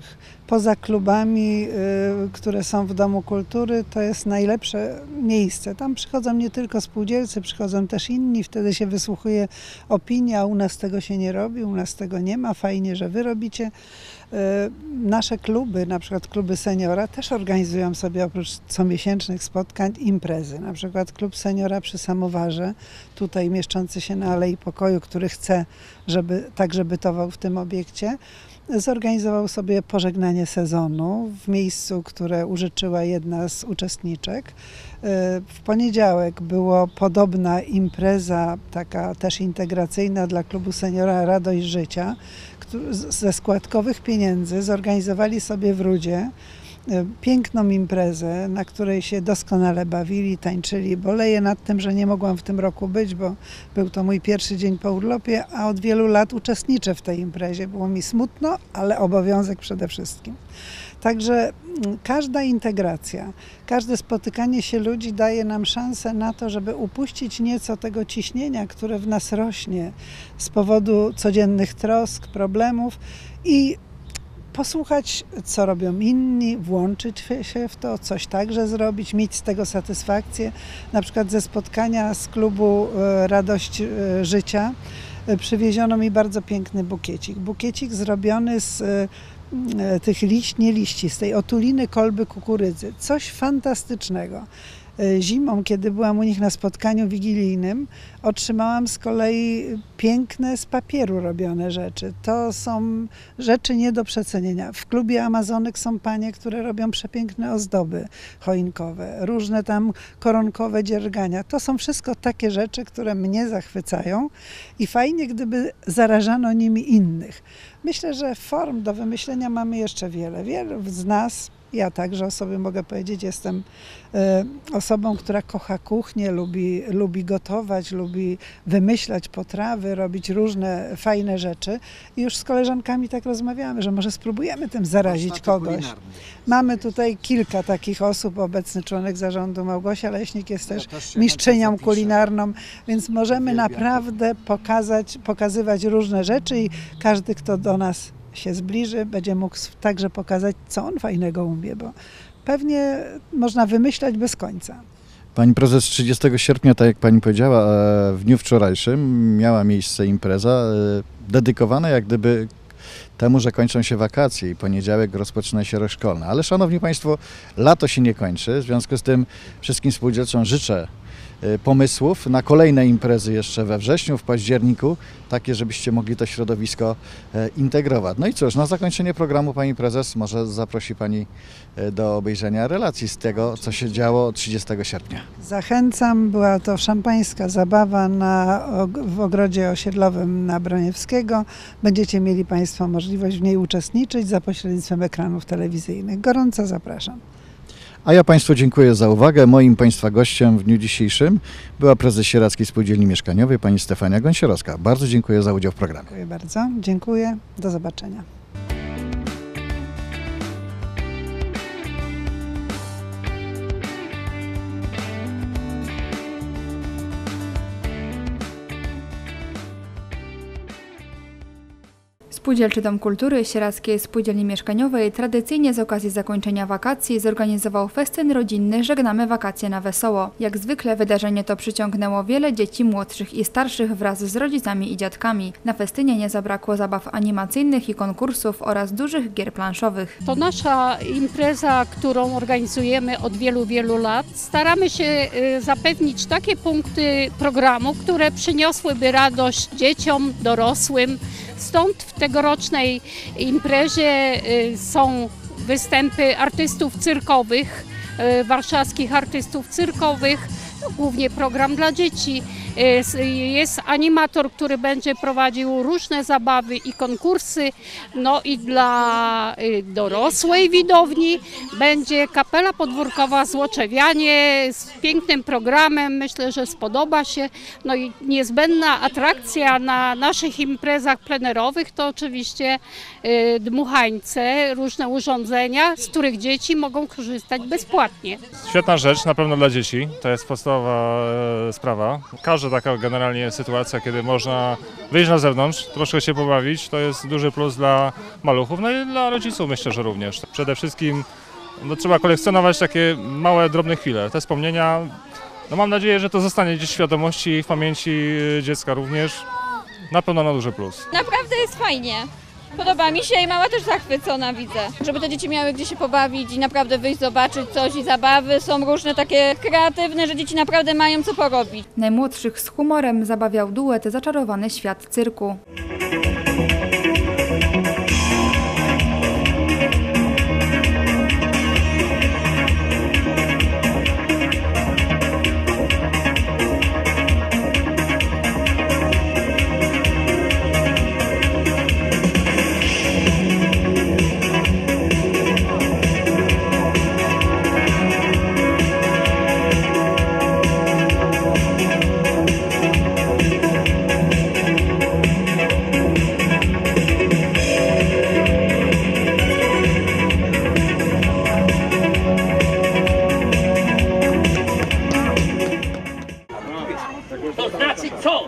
poza klubami, które są w Domu Kultury, to jest najlepsze miejsce. Tam przychodzą nie tylko spółdzielcy, przychodzą też inni, wtedy się wysłuchuje opinii, a u nas tego się nie robi, u nas tego nie ma, fajnie, że wy robicie. Nasze kluby, na przykład kluby seniora, też organizują sobie oprócz comiesięcznych spotkań imprezy. Na przykład klub seniora przy Samowarze, tutaj mieszczący się na Alei Pokoju, który chce, żeby także bytował w tym obiekcie, zorganizował sobie pożegnanie sezonu w miejscu, które użyczyła jedna z uczestniczek. W poniedziałek była podobna impreza, taka też integracyjna dla klubu seniora Radość Życia. Ze składkowych pieniędzy zorganizowali sobie w Rudzie piękną imprezę, na której się doskonale bawili, tańczyli. Boleję nad tym, że nie mogłam w tym roku być, bo był to mój pierwszy dzień po urlopie, a od wielu lat uczestniczę w tej imprezie. Było mi smutno, ale obowiązek przede wszystkim. Także każda integracja, każde spotykanie się ludzi daje nam szansę na to, żeby upuścić nieco tego ciśnienia, które w nas rośnie z powodu codziennych trosk, problemów i posłuchać, co robią inni, włączyć się w to, coś także zrobić, mieć z tego satysfakcję. Na przykład ze spotkania z klubu Radość Życia przywieziono mi bardzo piękny bukiecik. Bukiecik zrobiony z tych z tej otuliny kolby kukurydzy. Coś fantastycznego. Zimą, kiedy byłam u nich na spotkaniu wigilijnym, otrzymałam z kolei piękne z papieru robione rzeczy. To są rzeczy nie do przecenienia. W klubie Amazonek są panie, które robią przepiękne ozdoby choinkowe, różne tam koronkowe dziergania. To są wszystko takie rzeczy, które mnie zachwycają i fajnie, gdyby zarażano nimi innych. Myślę, że form do wymyślenia mamy jeszcze wiele. Wielu z nas, ja także o sobie mogę powiedzieć, jestem osobą, która kocha kuchnię, lubi gotować, lubi wymyślać potrawy, robić różne fajne rzeczy. I już z koleżankami tak rozmawiamy, że może spróbujemy tym zarazić kogoś. Mamy tutaj kilka takich osób, obecny członek zarządu Małgosia Leśnik jest też mistrzynią kulinarną, więc możemy naprawdę pokazywać różne rzeczy i każdy, kto do nas się zbliży, będzie mógł także pokazać, co on fajnego umie, bo pewnie można wymyślać bez końca. Pani prezes, 30 sierpnia, tak jak pani powiedziała, w dniu wczorajszym miała miejsce impreza dedykowana jak gdyby temu, że kończą się wakacje i poniedziałek rozpoczyna się rok szkolny. Ale szanowni państwo, lato się nie kończy, w związku z tym wszystkim spółdzielcom życzę pomysłów na kolejne imprezy jeszcze we wrześniu, w październiku, takie, żebyście mogli to środowisko integrować. No i cóż, na zakończenie programu pani prezes może zaprosi pani do obejrzenia relacji z tego, co się działo 30 sierpnia. Zachęcam, była to szampańska zabawa w ogrodzie osiedlowym na Broniewskiego. Będziecie mieli państwo możliwość w niej uczestniczyć za pośrednictwem ekranów telewizyjnych. Gorąco zapraszam. A ja państwu dziękuję za uwagę. Moim państwa gościem w dniu dzisiejszym była prezes Sieradzkiej Spółdzielni Mieszkaniowej, pani Stefania Gąsierowska. Bardzo dziękuję za udział w programie. Dziękuję bardzo. Dziękuję. Do zobaczenia. Spółdzielczy Dom Kultury Sieradzkiej Spółdzielni Mieszkaniowej tradycyjnie z okazji zakończenia wakacji zorganizował festyn rodzinny Żegnamy wakacje na wesoło. Jak zwykle wydarzenie to przyciągnęło wiele dzieci młodszych i starszych wraz z rodzicami i dziadkami. Na festynie nie zabrakło zabaw animacyjnych i konkursów oraz dużych gier planszowych. To nasza impreza, którą organizujemy od wielu, wielu lat. Staramy się zapewnić takie punkty programu, które przyniosłyby radość dzieciom, dorosłym. Stąd w tegorocznej imprezie są występy artystów cyrkowych, warszawskich artystów cyrkowych, głównie program dla dzieci. Jest animator, który będzie prowadził różne zabawy i konkursy. No i dla dorosłej widowni będzie kapela podwórkowa Złoczewianie z pięknym programem. Myślę, że spodoba się. No i niezbędna atrakcja na naszych imprezach plenerowych to oczywiście dmuchańce, różne urządzenia, z których dzieci mogą korzystać bezpłatnie. Świetna rzecz, na pewno dla dzieci. To jest podstawowa sprawa. Każde że taka generalnie sytuacja, kiedy można wyjść na zewnątrz, troszkę się pobawić, to jest duży plus dla maluchów, no i dla rodziców myślę, że również. Przede wszystkim no, trzeba kolekcjonować takie małe, drobne chwile, te wspomnienia. No, mam nadzieję, że to zostanie gdzieś w świadomości i w pamięci dziecka również. Na pewno na duży plus. Naprawdę jest fajnie. Podoba mi się i mała też zachwycona widzę. Żeby te dzieci miały gdzie się pobawić i naprawdę wyjść, zobaczyć coś i zabawy są różne takie kreatywne, że dzieci naprawdę mają co porobić. Najmłodszych z humorem zabawiał duet Zaczarowany świat cyrku. To znaczy co?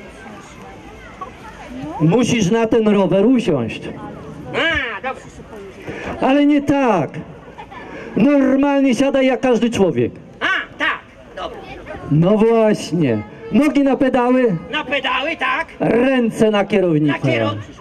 Musisz na ten rower usiąść. Dobrze. Ale nie tak. Normalnie siadaj jak każdy człowiek. Tak, dobrze. No właśnie. Nogi na pedały. Na pedały, tak. Ręce na kierownicę. Na kierownicę.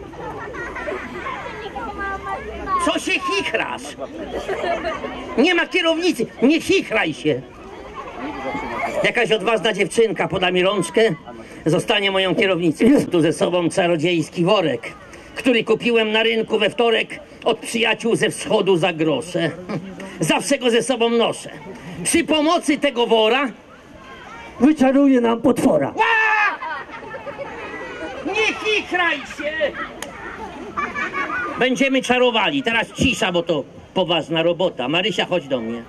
Co się chichrasz? Nie ma kierownicy. Nie chichraj się. Jakaś odważna dziewczynka poda mi rączkę, zostanie moją kierownicą. Jest tu ze sobą czarodziejski worek, który kupiłem na rynku we wtorek od przyjaciół ze wschodu za grosze. Zawsze go ze sobą noszę. Przy pomocy tego wora wyczaruję nam potwora. Nie chichraj się! Będziemy czarowali. Teraz cisza, bo to poważna robota. Marysia, chodź do mnie.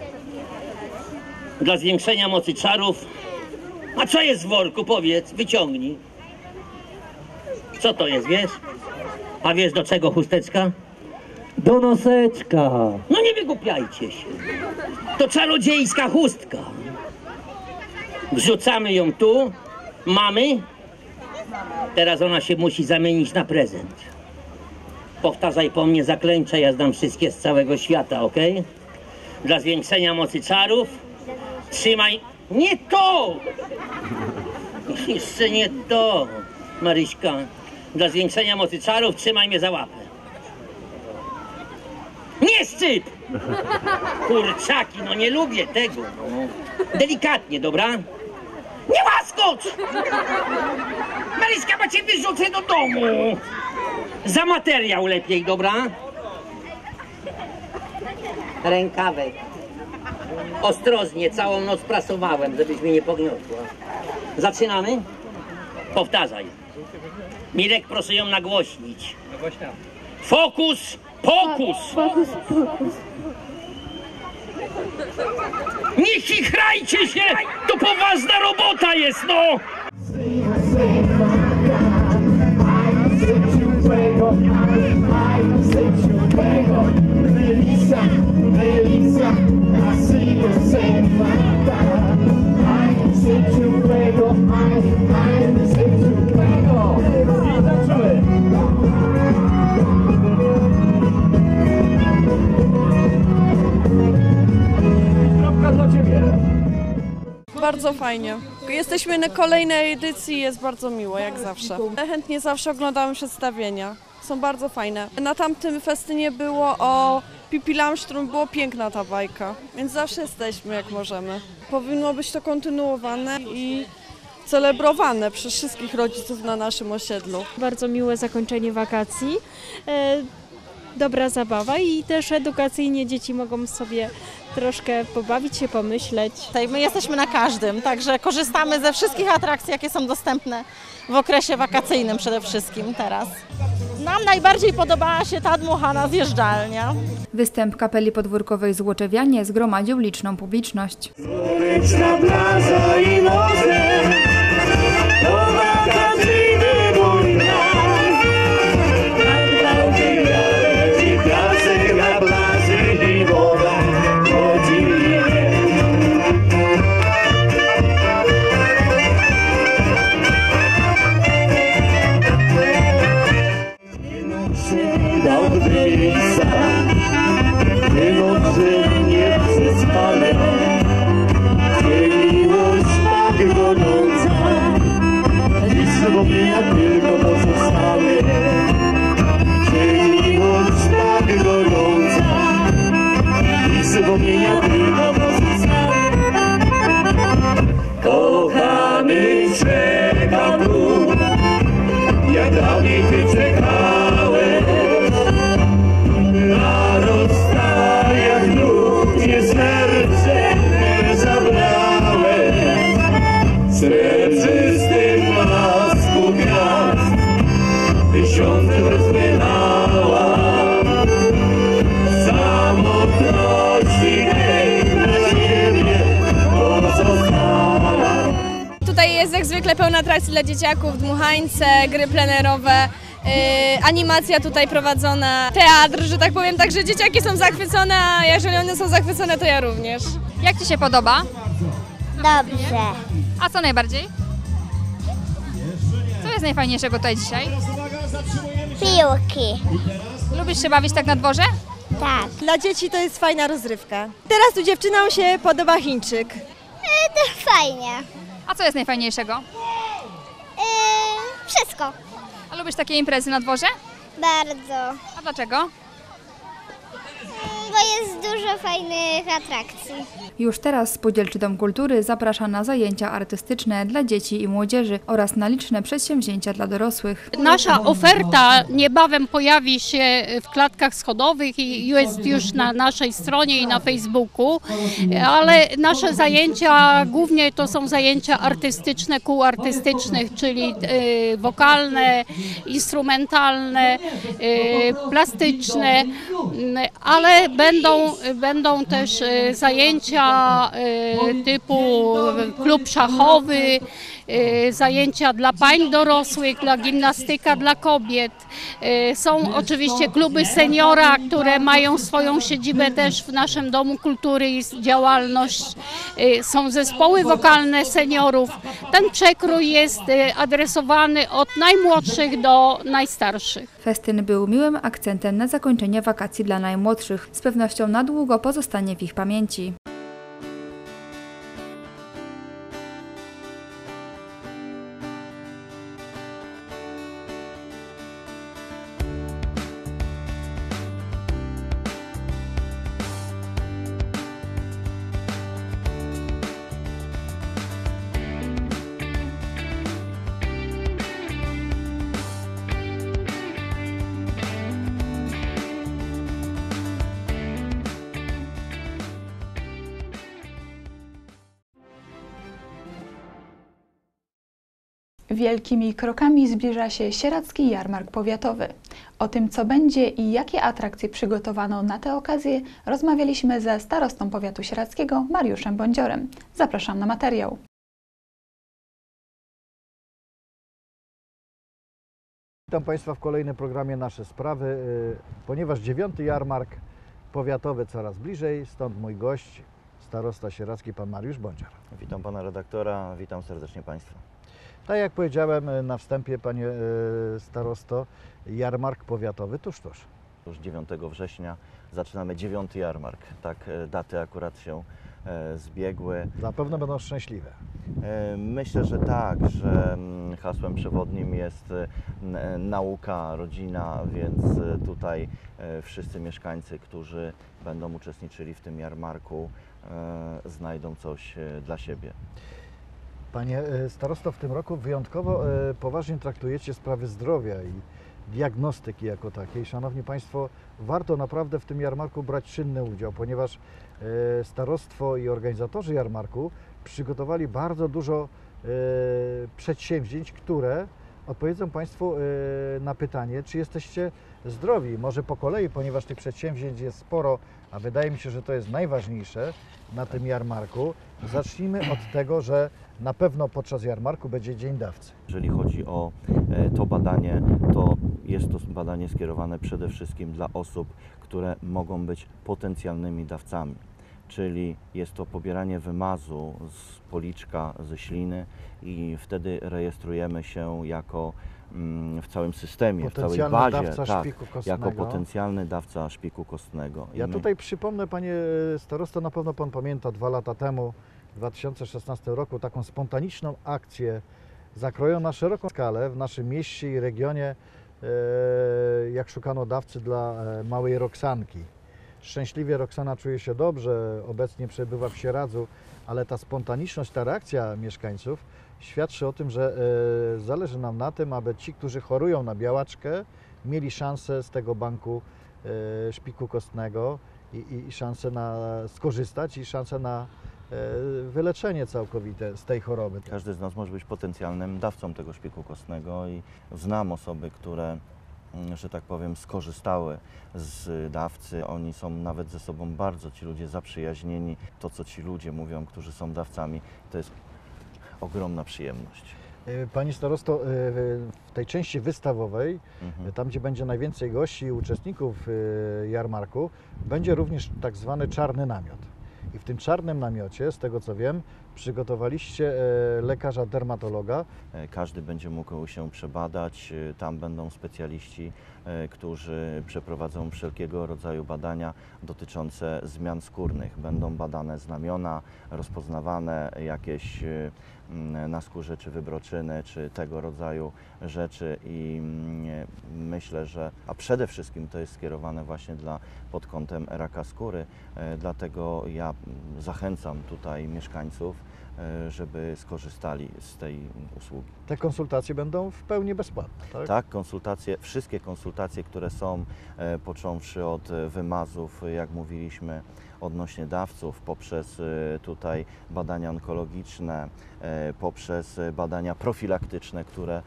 Dla zwiększenia mocy czarów. A co jest w worku? Powiedz, wyciągnij. Co to jest, wiesz? A wiesz do czego chusteczka? Do noseczka. No nie wygłupiajcie się. To czarodziejska chustka. Wrzucamy ją tu. Mamy. Teraz ona się musi zamienić na prezent. Powtarzaj po mnie zaklęcia, ja znam wszystkie z całego świata, ok? Dla zwiększenia mocy czarów trzymaj... Nie to! Jeszcze nie to, Maryśka. Dla zwiększenia mocy czarów trzymaj mnie za łapę. Nie szczyp! Kurczaki, no nie lubię tego. No. Delikatnie, dobra? Nie łaskocz! Maryśka, bo cię wyrzucę do domu. Za materiał lepiej, dobra? Rękawek. Ostrożnie, całą noc prasowałem, żebyś mi nie pogniotła. Zaczynamy? Powtarzaj. Mirek, proszę ją nagłośnić. Fokus, pokus! Fokus, pokus. Nie chichrajcie się! To poważna robota jest, no! Bardzo fajnie. Jesteśmy na kolejnej edycji, jest bardzo miło, jak zawsze. Chętnie zawsze oglądamy przedstawienia. Są bardzo fajne. Na tamtym festynie było o Pippi Langström, było piękna ta bajka, więc zawsze jesteśmy jak możemy. Powinno być to kontynuowane i celebrowane przez wszystkich rodziców na naszym osiedlu. Bardzo miłe zakończenie wakacji, dobra zabawa i też edukacyjnie dzieci mogą sobie troszkę pobawić się, pomyśleć. My jesteśmy na każdym, także korzystamy ze wszystkich atrakcji, jakie są dostępne w okresie wakacyjnym przede wszystkim teraz. Nam najbardziej podobała się ta dmuchana zjeżdżalnia. Występ kapeli podwórkowej Złoczewianie zgromadził liczną publiczność. Słoneczna plaża i noce, to wakacyjny mój dom. Tak bałty wiatr i piasek na plaży i woda chodzi mnie. dałby miejsca, gdzie noce nie przyspają, gdzie miłość tak gorąca i wspomnienia tylko pozostały, gdzie miłość tak gorąca i wspomnienia tylko pozostały. Kochany, czeka tu, jak dawniej ty czekałeś, na rozstajach lub nie serce zabrałeś, srebrzystym blasku gwiazd tysiące rozpylała, w samotności hej na ciebie pozostała. Tutaj jest jak zwykle pełna atrakcji dla dzieciaków, dmuchańce, gry plenerowe, animacja tutaj prowadzona, teatr, że tak powiem, także dzieciaki są zachwycone, a jeżeli one są zachwycone, to ja również. Jak Ci się podoba? Dobrze. A co najbardziej? Co jest najfajniejszego tutaj dzisiaj? Piłki. Lubisz się bawić tak na dworze? Tak. Dla dzieci to jest fajna rozrywka. Teraz tu dziewczynom się podoba Chińczyk. To fajnie. A co jest najfajniejszego? Wszystko. A lubisz takie imprezy na dworze? Bardzo. A dlaczego? Bo jest dużo fajnych atrakcji. Już teraz Spółdzielczy Dom Kultury zaprasza na zajęcia artystyczne dla dzieci i młodzieży oraz na liczne przedsięwzięcia dla dorosłych. Nasza oferta niebawem pojawi się w klatkach schodowych i jest już na naszej stronie i na Facebooku, ale nasze zajęcia głównie to są zajęcia artystyczne, kół artystycznych, czyli wokalne, instrumentalne, plastyczne, ale będą też zajęcia typu klub szachowy, zajęcia dla pań dorosłych, dla gimnastyka dla kobiet. Są oczywiście kluby seniora, które mają swoją siedzibę też w naszym Domu Kultury i działalność. Są zespoły wokalne seniorów. Ten przekrój jest adresowany od najmłodszych do najstarszych. Festyn był miłym akcentem na zakończenie wakacji dla najmłodszych. Z pewnością na długo pozostanie w ich pamięci. Wielkimi krokami zbliża się Sieradzki Jarmark Powiatowy. O tym, co będzie i jakie atrakcje przygotowano na tę okazję, rozmawialiśmy ze starostą powiatu sieradzkiego Mariuszem Bądziorem. Zapraszam na materiał. Witam Państwa w kolejnym programie Nasze Sprawy. Ponieważ 9. Jarmark Powiatowy coraz bliżej, stąd mój gość, starosta sieradzki, pan Mariusz Bądzior. Witam pana redaktora, witam serdecznie Państwa. Tak jak powiedziałem na wstępie, panie starosto, jarmark powiatowy tuż. Już 9 września zaczynamy 9. jarmark. Tak daty akurat się zbiegły. Zapewne będą szczęśliwe. Myślę, że tak, że hasłem przewodnim jest nauka, rodzina, więc tutaj wszyscy mieszkańcy, którzy będą uczestniczyli w tym jarmarku, znajdą coś dla siebie. Panie starosto, w tym roku wyjątkowo poważnie traktujecie sprawy zdrowia i diagnostyki jako takiej. Szanowni Państwo, warto naprawdę w tym jarmarku brać czynny udział, ponieważ starostwo i organizatorzy jarmarku przygotowali bardzo dużo przedsięwzięć, które odpowiedzą Państwu na pytanie, czy jesteście zdrowi. Może po kolei, ponieważ tych przedsięwzięć jest sporo, a wydaje mi się, że to jest najważniejsze na tym jarmarku. Zacznijmy od tego, że na pewno podczas jarmarku będzie Dzień Dawcy. Jeżeli chodzi o to badanie, to jest to badanie skierowane przede wszystkim dla osób, które mogą być potencjalnymi dawcami. Czyli jest to pobieranie wymazu z policzka, ze śliny i wtedy rejestrujemy się jako w całym systemie, w całej Potencjalny bazie, dawca tak, szpiku kostnego. jako potencjalny dawca szpiku kostnego. Ja tutaj przypomnę, panie starosto, na pewno pan pamięta 2 lata temu, w 2016 roku, taką spontaniczną akcję zakrojoną na szeroką skalę w naszym mieście i regionie, jak szukano dawcy dla małej Roxanki. Szczęśliwie Roxana czuje się dobrze, obecnie przebywa w Sieradzu, ale ta spontaniczność, ta reakcja mieszkańców świadczy o tym, że zależy nam na tym, aby ci, którzy chorują na białaczkę, mieli szansę z tego banku szpiku kostnego i szansę na skorzystać i szansę na wyleczenie całkowite z tej choroby. Każdy z nas może być potencjalnym dawcą tego szpiku kostnego i znam osoby, które, że tak powiem, skorzystały z dawcy. Oni są nawet ze sobą bardzo, ci ludzie, zaprzyjaźnieni. To, co ci ludzie mówią, którzy są dawcami, to jest ogromna przyjemność. Pani starosto, w tej części wystawowej, tam gdzie będzie najwięcej gości i uczestników jarmarku, będzie również tak zwany czarny namiot. I w tym czarnym namiocie, z tego co wiem, przygotowaliście lekarza dermatologa. Każdy będzie mógł się przebadać, tam będą specjaliści, którzy przeprowadzą wszelkiego rodzaju badania dotyczące zmian skórnych. Będą badane znamiona, rozpoznawane jakieś na skórze czy wybroczyny, czy tego rodzaju rzeczy i myślę, że, a przede wszystkim to jest skierowane właśnie pod kątem raka skóry, dlatego ja zachęcam tutaj mieszkańców, żeby skorzystali z tej usługi. Te konsultacje będą w pełni bezpłatne, tak? Tak, wszystkie konsultacje, które są, począwszy od wymazów, jak mówiliśmy, odnośnie dawców, poprzez tutaj badania onkologiczne, poprzez badania profilaktyczne,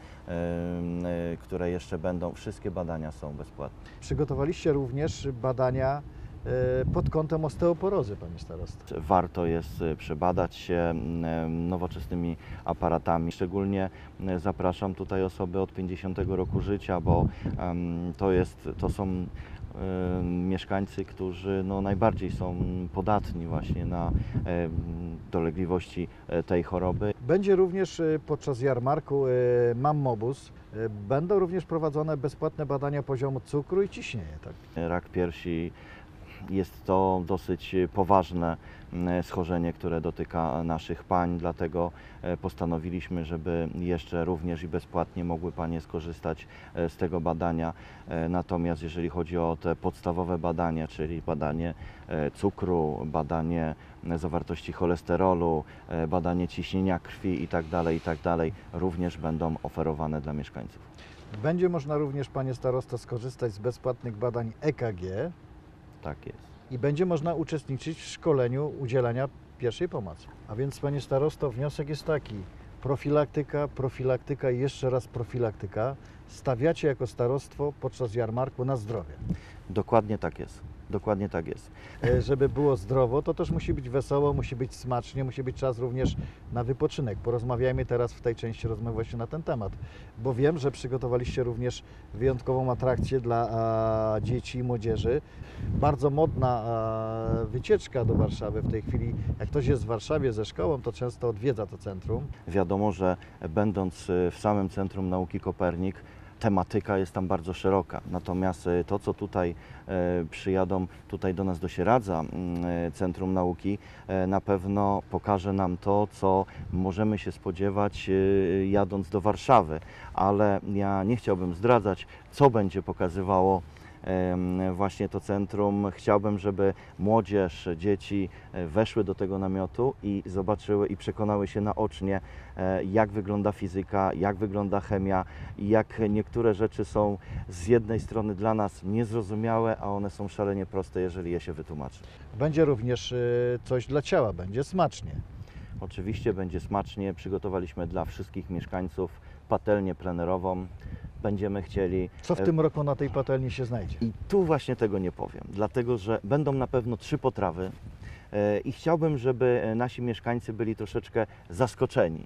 które jeszcze będą, wszystkie badania są bezpłatne. Przygotowaliście również badania pod kątem osteoporozy, panie starosto. Warto jest przebadać się nowoczesnymi aparatami. Szczególnie zapraszam tutaj osoby od 50 roku życia, bo to są mieszkańcy, którzy najbardziej są podatni właśnie na dolegliwości tej choroby. Będzie również podczas jarmarku Mammobus. Będą również prowadzone bezpłatne badania poziomu cukru i ciśnienia. Tak? Rak piersi jest to dosyć poważne schorzenie, które dotyka naszych pań, dlatego postanowiliśmy, żeby jeszcze również i bezpłatnie mogły panie skorzystać z tego badania. Natomiast jeżeli chodzi o te podstawowe badania, czyli badanie cukru, badanie zawartości cholesterolu, badanie ciśnienia krwi itd., również będą oferowane dla mieszkańców. Będzie można również, panie starosto, skorzystać z bezpłatnych badań EKG. Tak jest. I będzie można uczestniczyć w szkoleniu udzielania pierwszej pomocy. A więc, panie starosto, wniosek jest taki: profilaktyka i jeszcze raz profilaktyka. Stawiacie jako starostwo podczas jarmarku na zdrowie. Dokładnie tak jest. Dokładnie tak jest. Żeby było zdrowo, to też musi być wesoło, musi być smacznie, musi być czas również na wypoczynek. Porozmawiajmy teraz w tej części rozmowy właśnie na ten temat, bo wiem, że przygotowaliście również wyjątkową atrakcję dla dzieci i młodzieży. Bardzo modna wycieczka do Warszawy w tej chwili. Jak ktoś jest w Warszawie ze szkołą, to często odwiedza to centrum. Wiadomo, że będąc w samym Centrum Nauki Kopernik, tematyka jest tam bardzo szeroka, natomiast to, co tutaj przyjadą tutaj do nas do Sieradza, Centrum Nauki, na pewno pokaże nam to, co możemy się spodziewać jadąc do Warszawy, ale ja nie chciałbym zdradzać, co będzie pokazywało właśnie to centrum. Chciałbym, żeby młodzież, dzieci weszły do tego namiotu i zobaczyły i przekonały się naocznie, jak wygląda fizyka, jak wygląda chemia i jak niektóre rzeczy są z jednej strony dla nas niezrozumiałe, a one są szalenie proste, jeżeli je się wytłumaczy. Będzie również coś dla ciała, będzie smacznie. Oczywiście będzie smacznie. Przygotowaliśmy dla wszystkich mieszkańców patelnię plenerową. Będziemy chcieli... Co w tym roku na tej patelni się znajdzie? I tu właśnie tego nie powiem, dlatego że będą na pewno 3 potrawy i chciałbym, żeby nasi mieszkańcy byli troszeczkę zaskoczeni.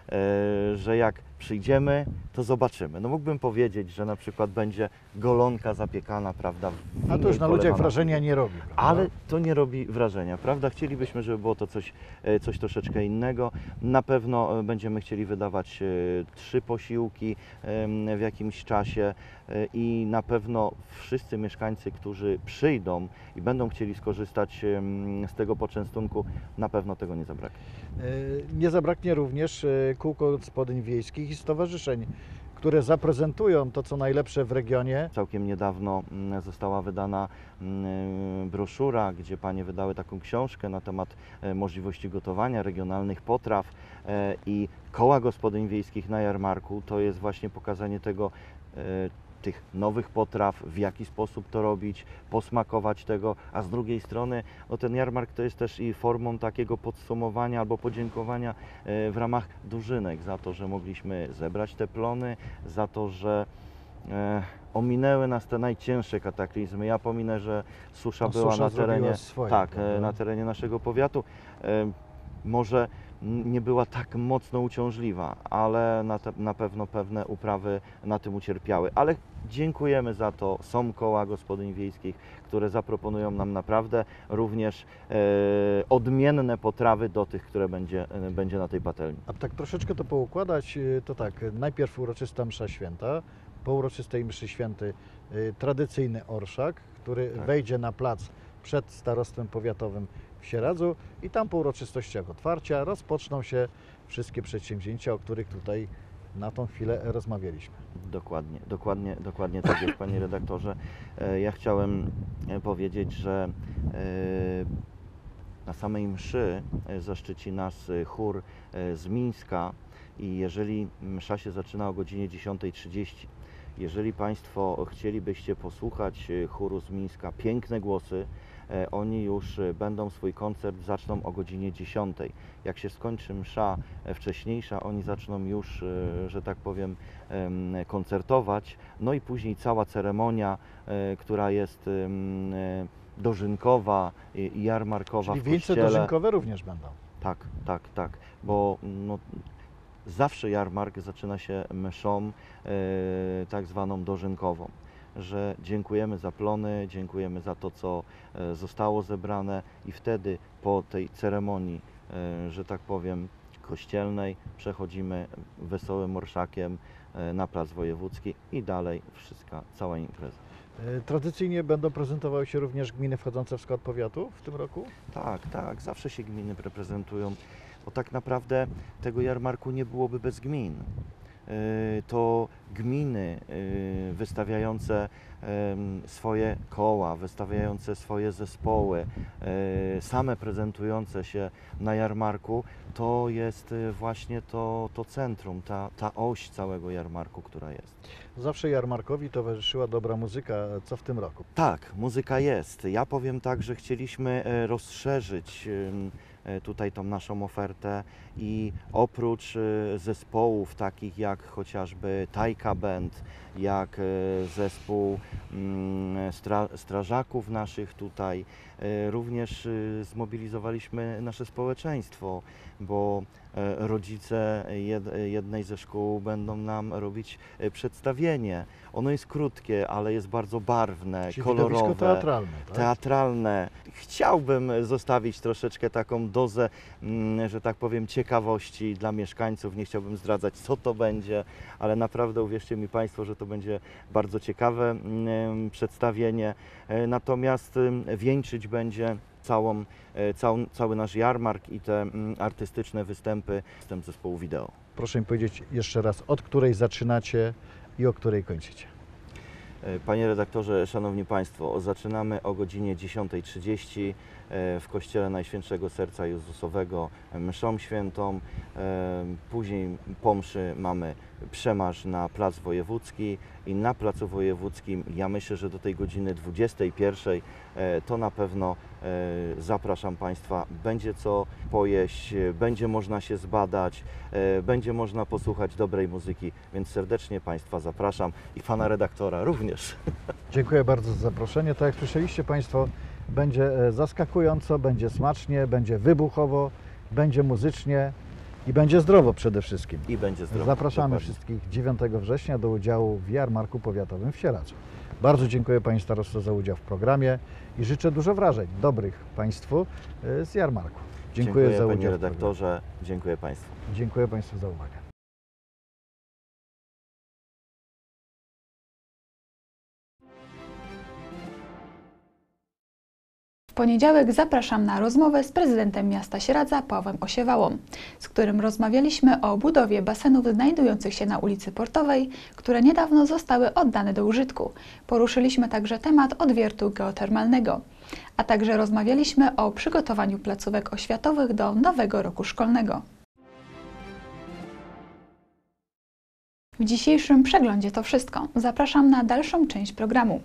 że jak przyjdziemy, to zobaczymy. No mógłbym powiedzieć, że na przykład będzie golonka zapiekana, prawda? A to już na ludziach wrażenia nie robi. Prawda? Ale to nie robi wrażenia, prawda? Chcielibyśmy, żeby było to coś troszeczkę innego. Na pewno będziemy chcieli wydawać 3 posiłki w jakimś czasie i na pewno wszyscy mieszkańcy, którzy przyjdą i będą chcieli skorzystać z tego poczęstunku, na pewno tego nie zabraknie. Nie zabraknie również kół gospodyń wiejskich i stowarzyszeń, które zaprezentują to, co najlepsze w regionie. Całkiem niedawno została wydana broszura, gdzie panie wydały taką książkę na temat możliwości gotowania regionalnych potraw i koła gospodyń wiejskich na jarmarku to jest właśnie pokazanie tego, tych nowych potraw, w jaki sposób to robić, posmakować tego, a z drugiej strony no ten jarmark to jest też i formą takiego podsumowania albo podziękowania w ramach drużynek za to, że mogliśmy zebrać te plony, za to, że ominęły nas te najcięższe kataklizmy. Ja pominę, że susza była na terenie, na terenie naszego powiatu. Może nie była tak mocno uciążliwa, ale na pewno pewne uprawy na tym ucierpiały. Ale dziękujemy za to. Są koła gospodyń wiejskich, które zaproponują nam naprawdę również odmienne potrawy do tych, które będzie na tej patelni. A tak troszeczkę to poukładać, to tak, najpierw uroczysta msza święta, po uroczystej mszy świętej tradycyjny orszak, który wejdzie na plac przed starostwem powiatowym w Sieradzu i tam po uroczystościach otwarcia rozpoczną się wszystkie przedsięwzięcia, o których tutaj na tą chwilę rozmawialiśmy. Dokładnie tak jest, panie redaktorze. Ja chciałem powiedzieć, że na samej mszy zaszczyci nas chór z Mińska i jeżeli msza się zaczyna o godzinie 10:30, jeżeli państwo chcielibyście posłuchać chóru z Mińska, piękne głosy, oni już będą swój koncert, zaczną o godzinie 10. Jak się skończy msza wcześniejsza, oni zaczną już, że tak powiem, koncertować. No i później cała ceremonia, która jest dożynkowa i jarmarkowa Czyli w kościele. wieńce dożynkowe również będą? Tak, bo no, zawsze jarmark zaczyna się mszą tak zwaną dożynkową, że dziękujemy za plony, dziękujemy za to, co zostało zebrane i wtedy po tej ceremonii, że tak powiem, kościelnej przechodzimy wesołym orszakiem na plac wojewódzki i dalej cała impreza. Tradycyjnie będą prezentowały się również gminy wchodzące w skład powiatu w tym roku? Tak, zawsze się gminy reprezentują, bo tak naprawdę tego jarmarku nie byłoby bez gmin. To gminy wystawiające swoje koła, wystawiające swoje zespoły, same prezentujące się na jarmarku, to jest właśnie to centrum, ta oś całego jarmarku, która jest. Zawsze jarmarkowi towarzyszyła dobra muzyka. Co w tym roku? Tak, muzyka jest. Ja powiem tak, że chcieliśmy rozszerzyć tutaj tą naszą ofertę i oprócz zespołów takich jak chociażby Tajka Band, jak zespół strażaków naszych tutaj, również zmobilizowaliśmy nasze społeczeństwo, bo rodzice jednej ze szkół będą nam robić przedstawienie. Ono jest krótkie, ale jest bardzo barwne, czyli kolorowe, teatralne, tak? teatralne. Chciałbym zostawić troszeczkę taką dozę, że tak powiem, ciekawości dla mieszkańców. Nie chciałbym zdradzać, co to będzie, ale naprawdę uwierzcie mi państwo, że to będzie bardzo ciekawe przedstawienie. Natomiast wieńczyć będzie cały nasz jarmark i te artystyczne występy zespołu wideo. Proszę mi powiedzieć jeszcze raz, od której zaczynacie i o której kończycie? Panie redaktorze, szanowni państwo, zaczynamy o godzinie 10:30 w Kościele Najświętszego Serca Jezusowego mszą świętą. Później po mszy mamy przemarsz na Plac Wojewódzki i na Placu Wojewódzkim, ja myślę, że do tej godziny 21 to na pewno zapraszam państwa, będzie co pojeść, będzie można się zbadać, będzie można posłuchać dobrej muzyki, więc serdecznie państwa zapraszam i pana redaktora również. Dziękuję bardzo za zaproszenie. Tak jak słyszeliście państwo, będzie zaskakująco, będzie smacznie, będzie wybuchowo, będzie muzycznie. I będzie zdrowo przede wszystkim. I będzie zdrowo. Zapraszamy dokładnie. wszystkich 9 września do udziału w jarmarku powiatowym w Sieradzzu. Bardzo dziękuję Pani Starosto za udział w programie i życzę dużo wrażeń dobrych Państwu z jarmarku. Dziękuję za udział. Panie redaktorze, dziękuję Państwu. Dziękuję Państwu za uwagę. W poniedziałek zapraszam na rozmowę z prezydentem miasta Sieradza Pawłem Osiewałą, z którym rozmawialiśmy o budowie basenów znajdujących się na ulicy Portowej, które niedawno zostały oddane do użytku. Poruszyliśmy także temat odwiertu geotermalnego, a także rozmawialiśmy o przygotowaniu placówek oświatowych do nowego roku szkolnego. W dzisiejszym przeglądzie to wszystko. Zapraszam na dalszą część programu.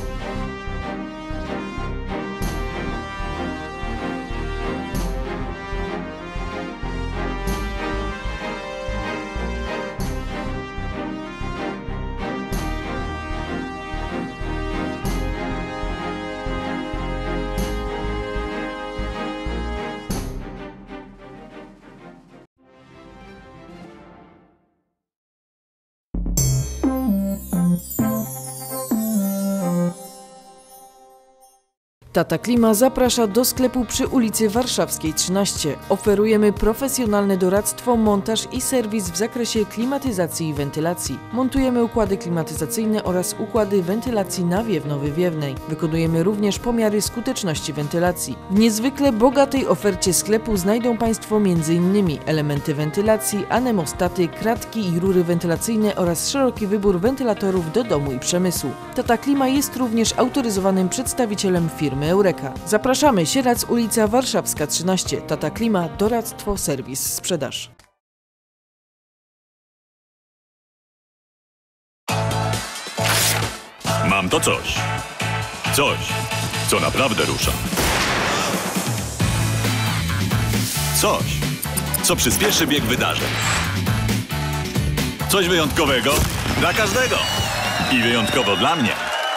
Tata Klima zaprasza do sklepu przy ulicy Warszawskiej 13. Oferujemy profesjonalne doradztwo, montaż i serwis w zakresie klimatyzacji i wentylacji. Montujemy układy klimatyzacyjne oraz układy wentylacji nawiewno-wywiewnej. Wykonujemy również pomiary skuteczności wentylacji. W niezwykle bogatej ofercie sklepu znajdą Państwo m.in. elementy wentylacji, anemostaty, kratki i rury wentylacyjne oraz szeroki wybór wentylatorów do domu i przemysłu. Tata Klima jest również autoryzowanym przedstawicielem firmy Eureka. Zapraszamy, Sieradz, ulica Warszawska 13. Tata Klima, doradztwo, serwis, sprzedaż. Mam to coś. Coś, co naprawdę rusza. Coś, co przyspieszy bieg wydarzeń. Coś wyjątkowego dla każdego. I wyjątkowo dla mnie.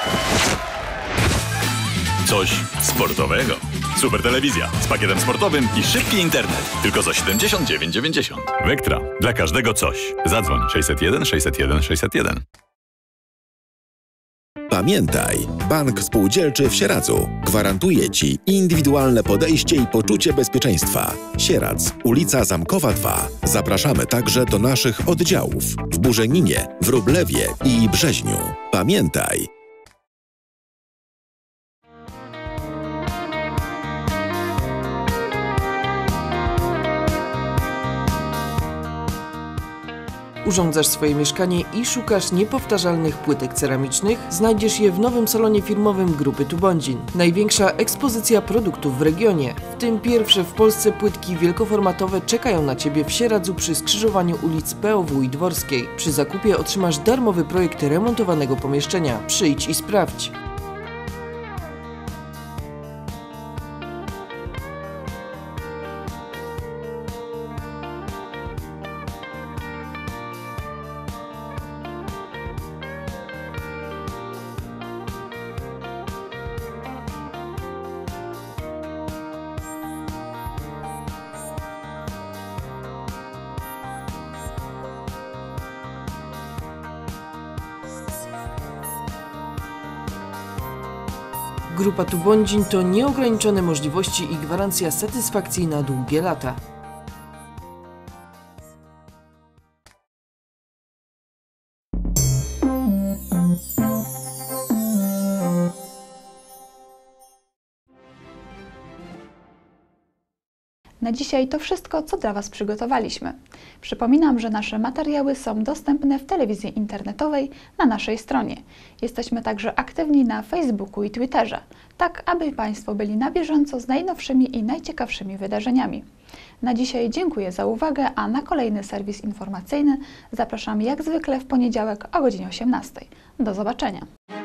Coś sportowego. Super telewizja z pakietem sportowym i szybki internet. Tylko za 79,90. Vectra. Dla każdego coś. Zadzwoń 601 601 601. Pamiętaj, Bank Spółdzielczy w Sieradzu gwarantuje Ci indywidualne podejście i poczucie bezpieczeństwa. Sieradz, ulica Zamkowa 2. Zapraszamy także do naszych oddziałów w Burzeninie, Wróblewie i Brzeźniu. Pamiętaj. Urządzasz swoje mieszkanie i szukasz niepowtarzalnych płytek ceramicznych? Znajdziesz je w nowym salonie firmowym Grupy Tubondzin. Największa ekspozycja produktów w regionie, w tym pierwsze w Polsce płytki wielkoformatowe czekają na Ciebie w Sieradzu przy skrzyżowaniu ulic POW i Dworskiej. Przy zakupie otrzymasz darmowy projekt remontowanego pomieszczenia. Przyjdź i sprawdź. Grupa Tubondzin to nieograniczone możliwości i gwarancja satysfakcji na długie lata. Na dzisiaj to wszystko, co dla Was przygotowaliśmy. Przypominam, że nasze materiały są dostępne w telewizji internetowej na naszej stronie. Jesteśmy także aktywni na Facebooku i Twitterze, tak aby Państwo byli na bieżąco z najnowszymi i najciekawszymi wydarzeniami. Na dzisiaj dziękuję za uwagę, a na kolejny serwis informacyjny zapraszam jak zwykle w poniedziałek o godzinie 18. Do zobaczenia.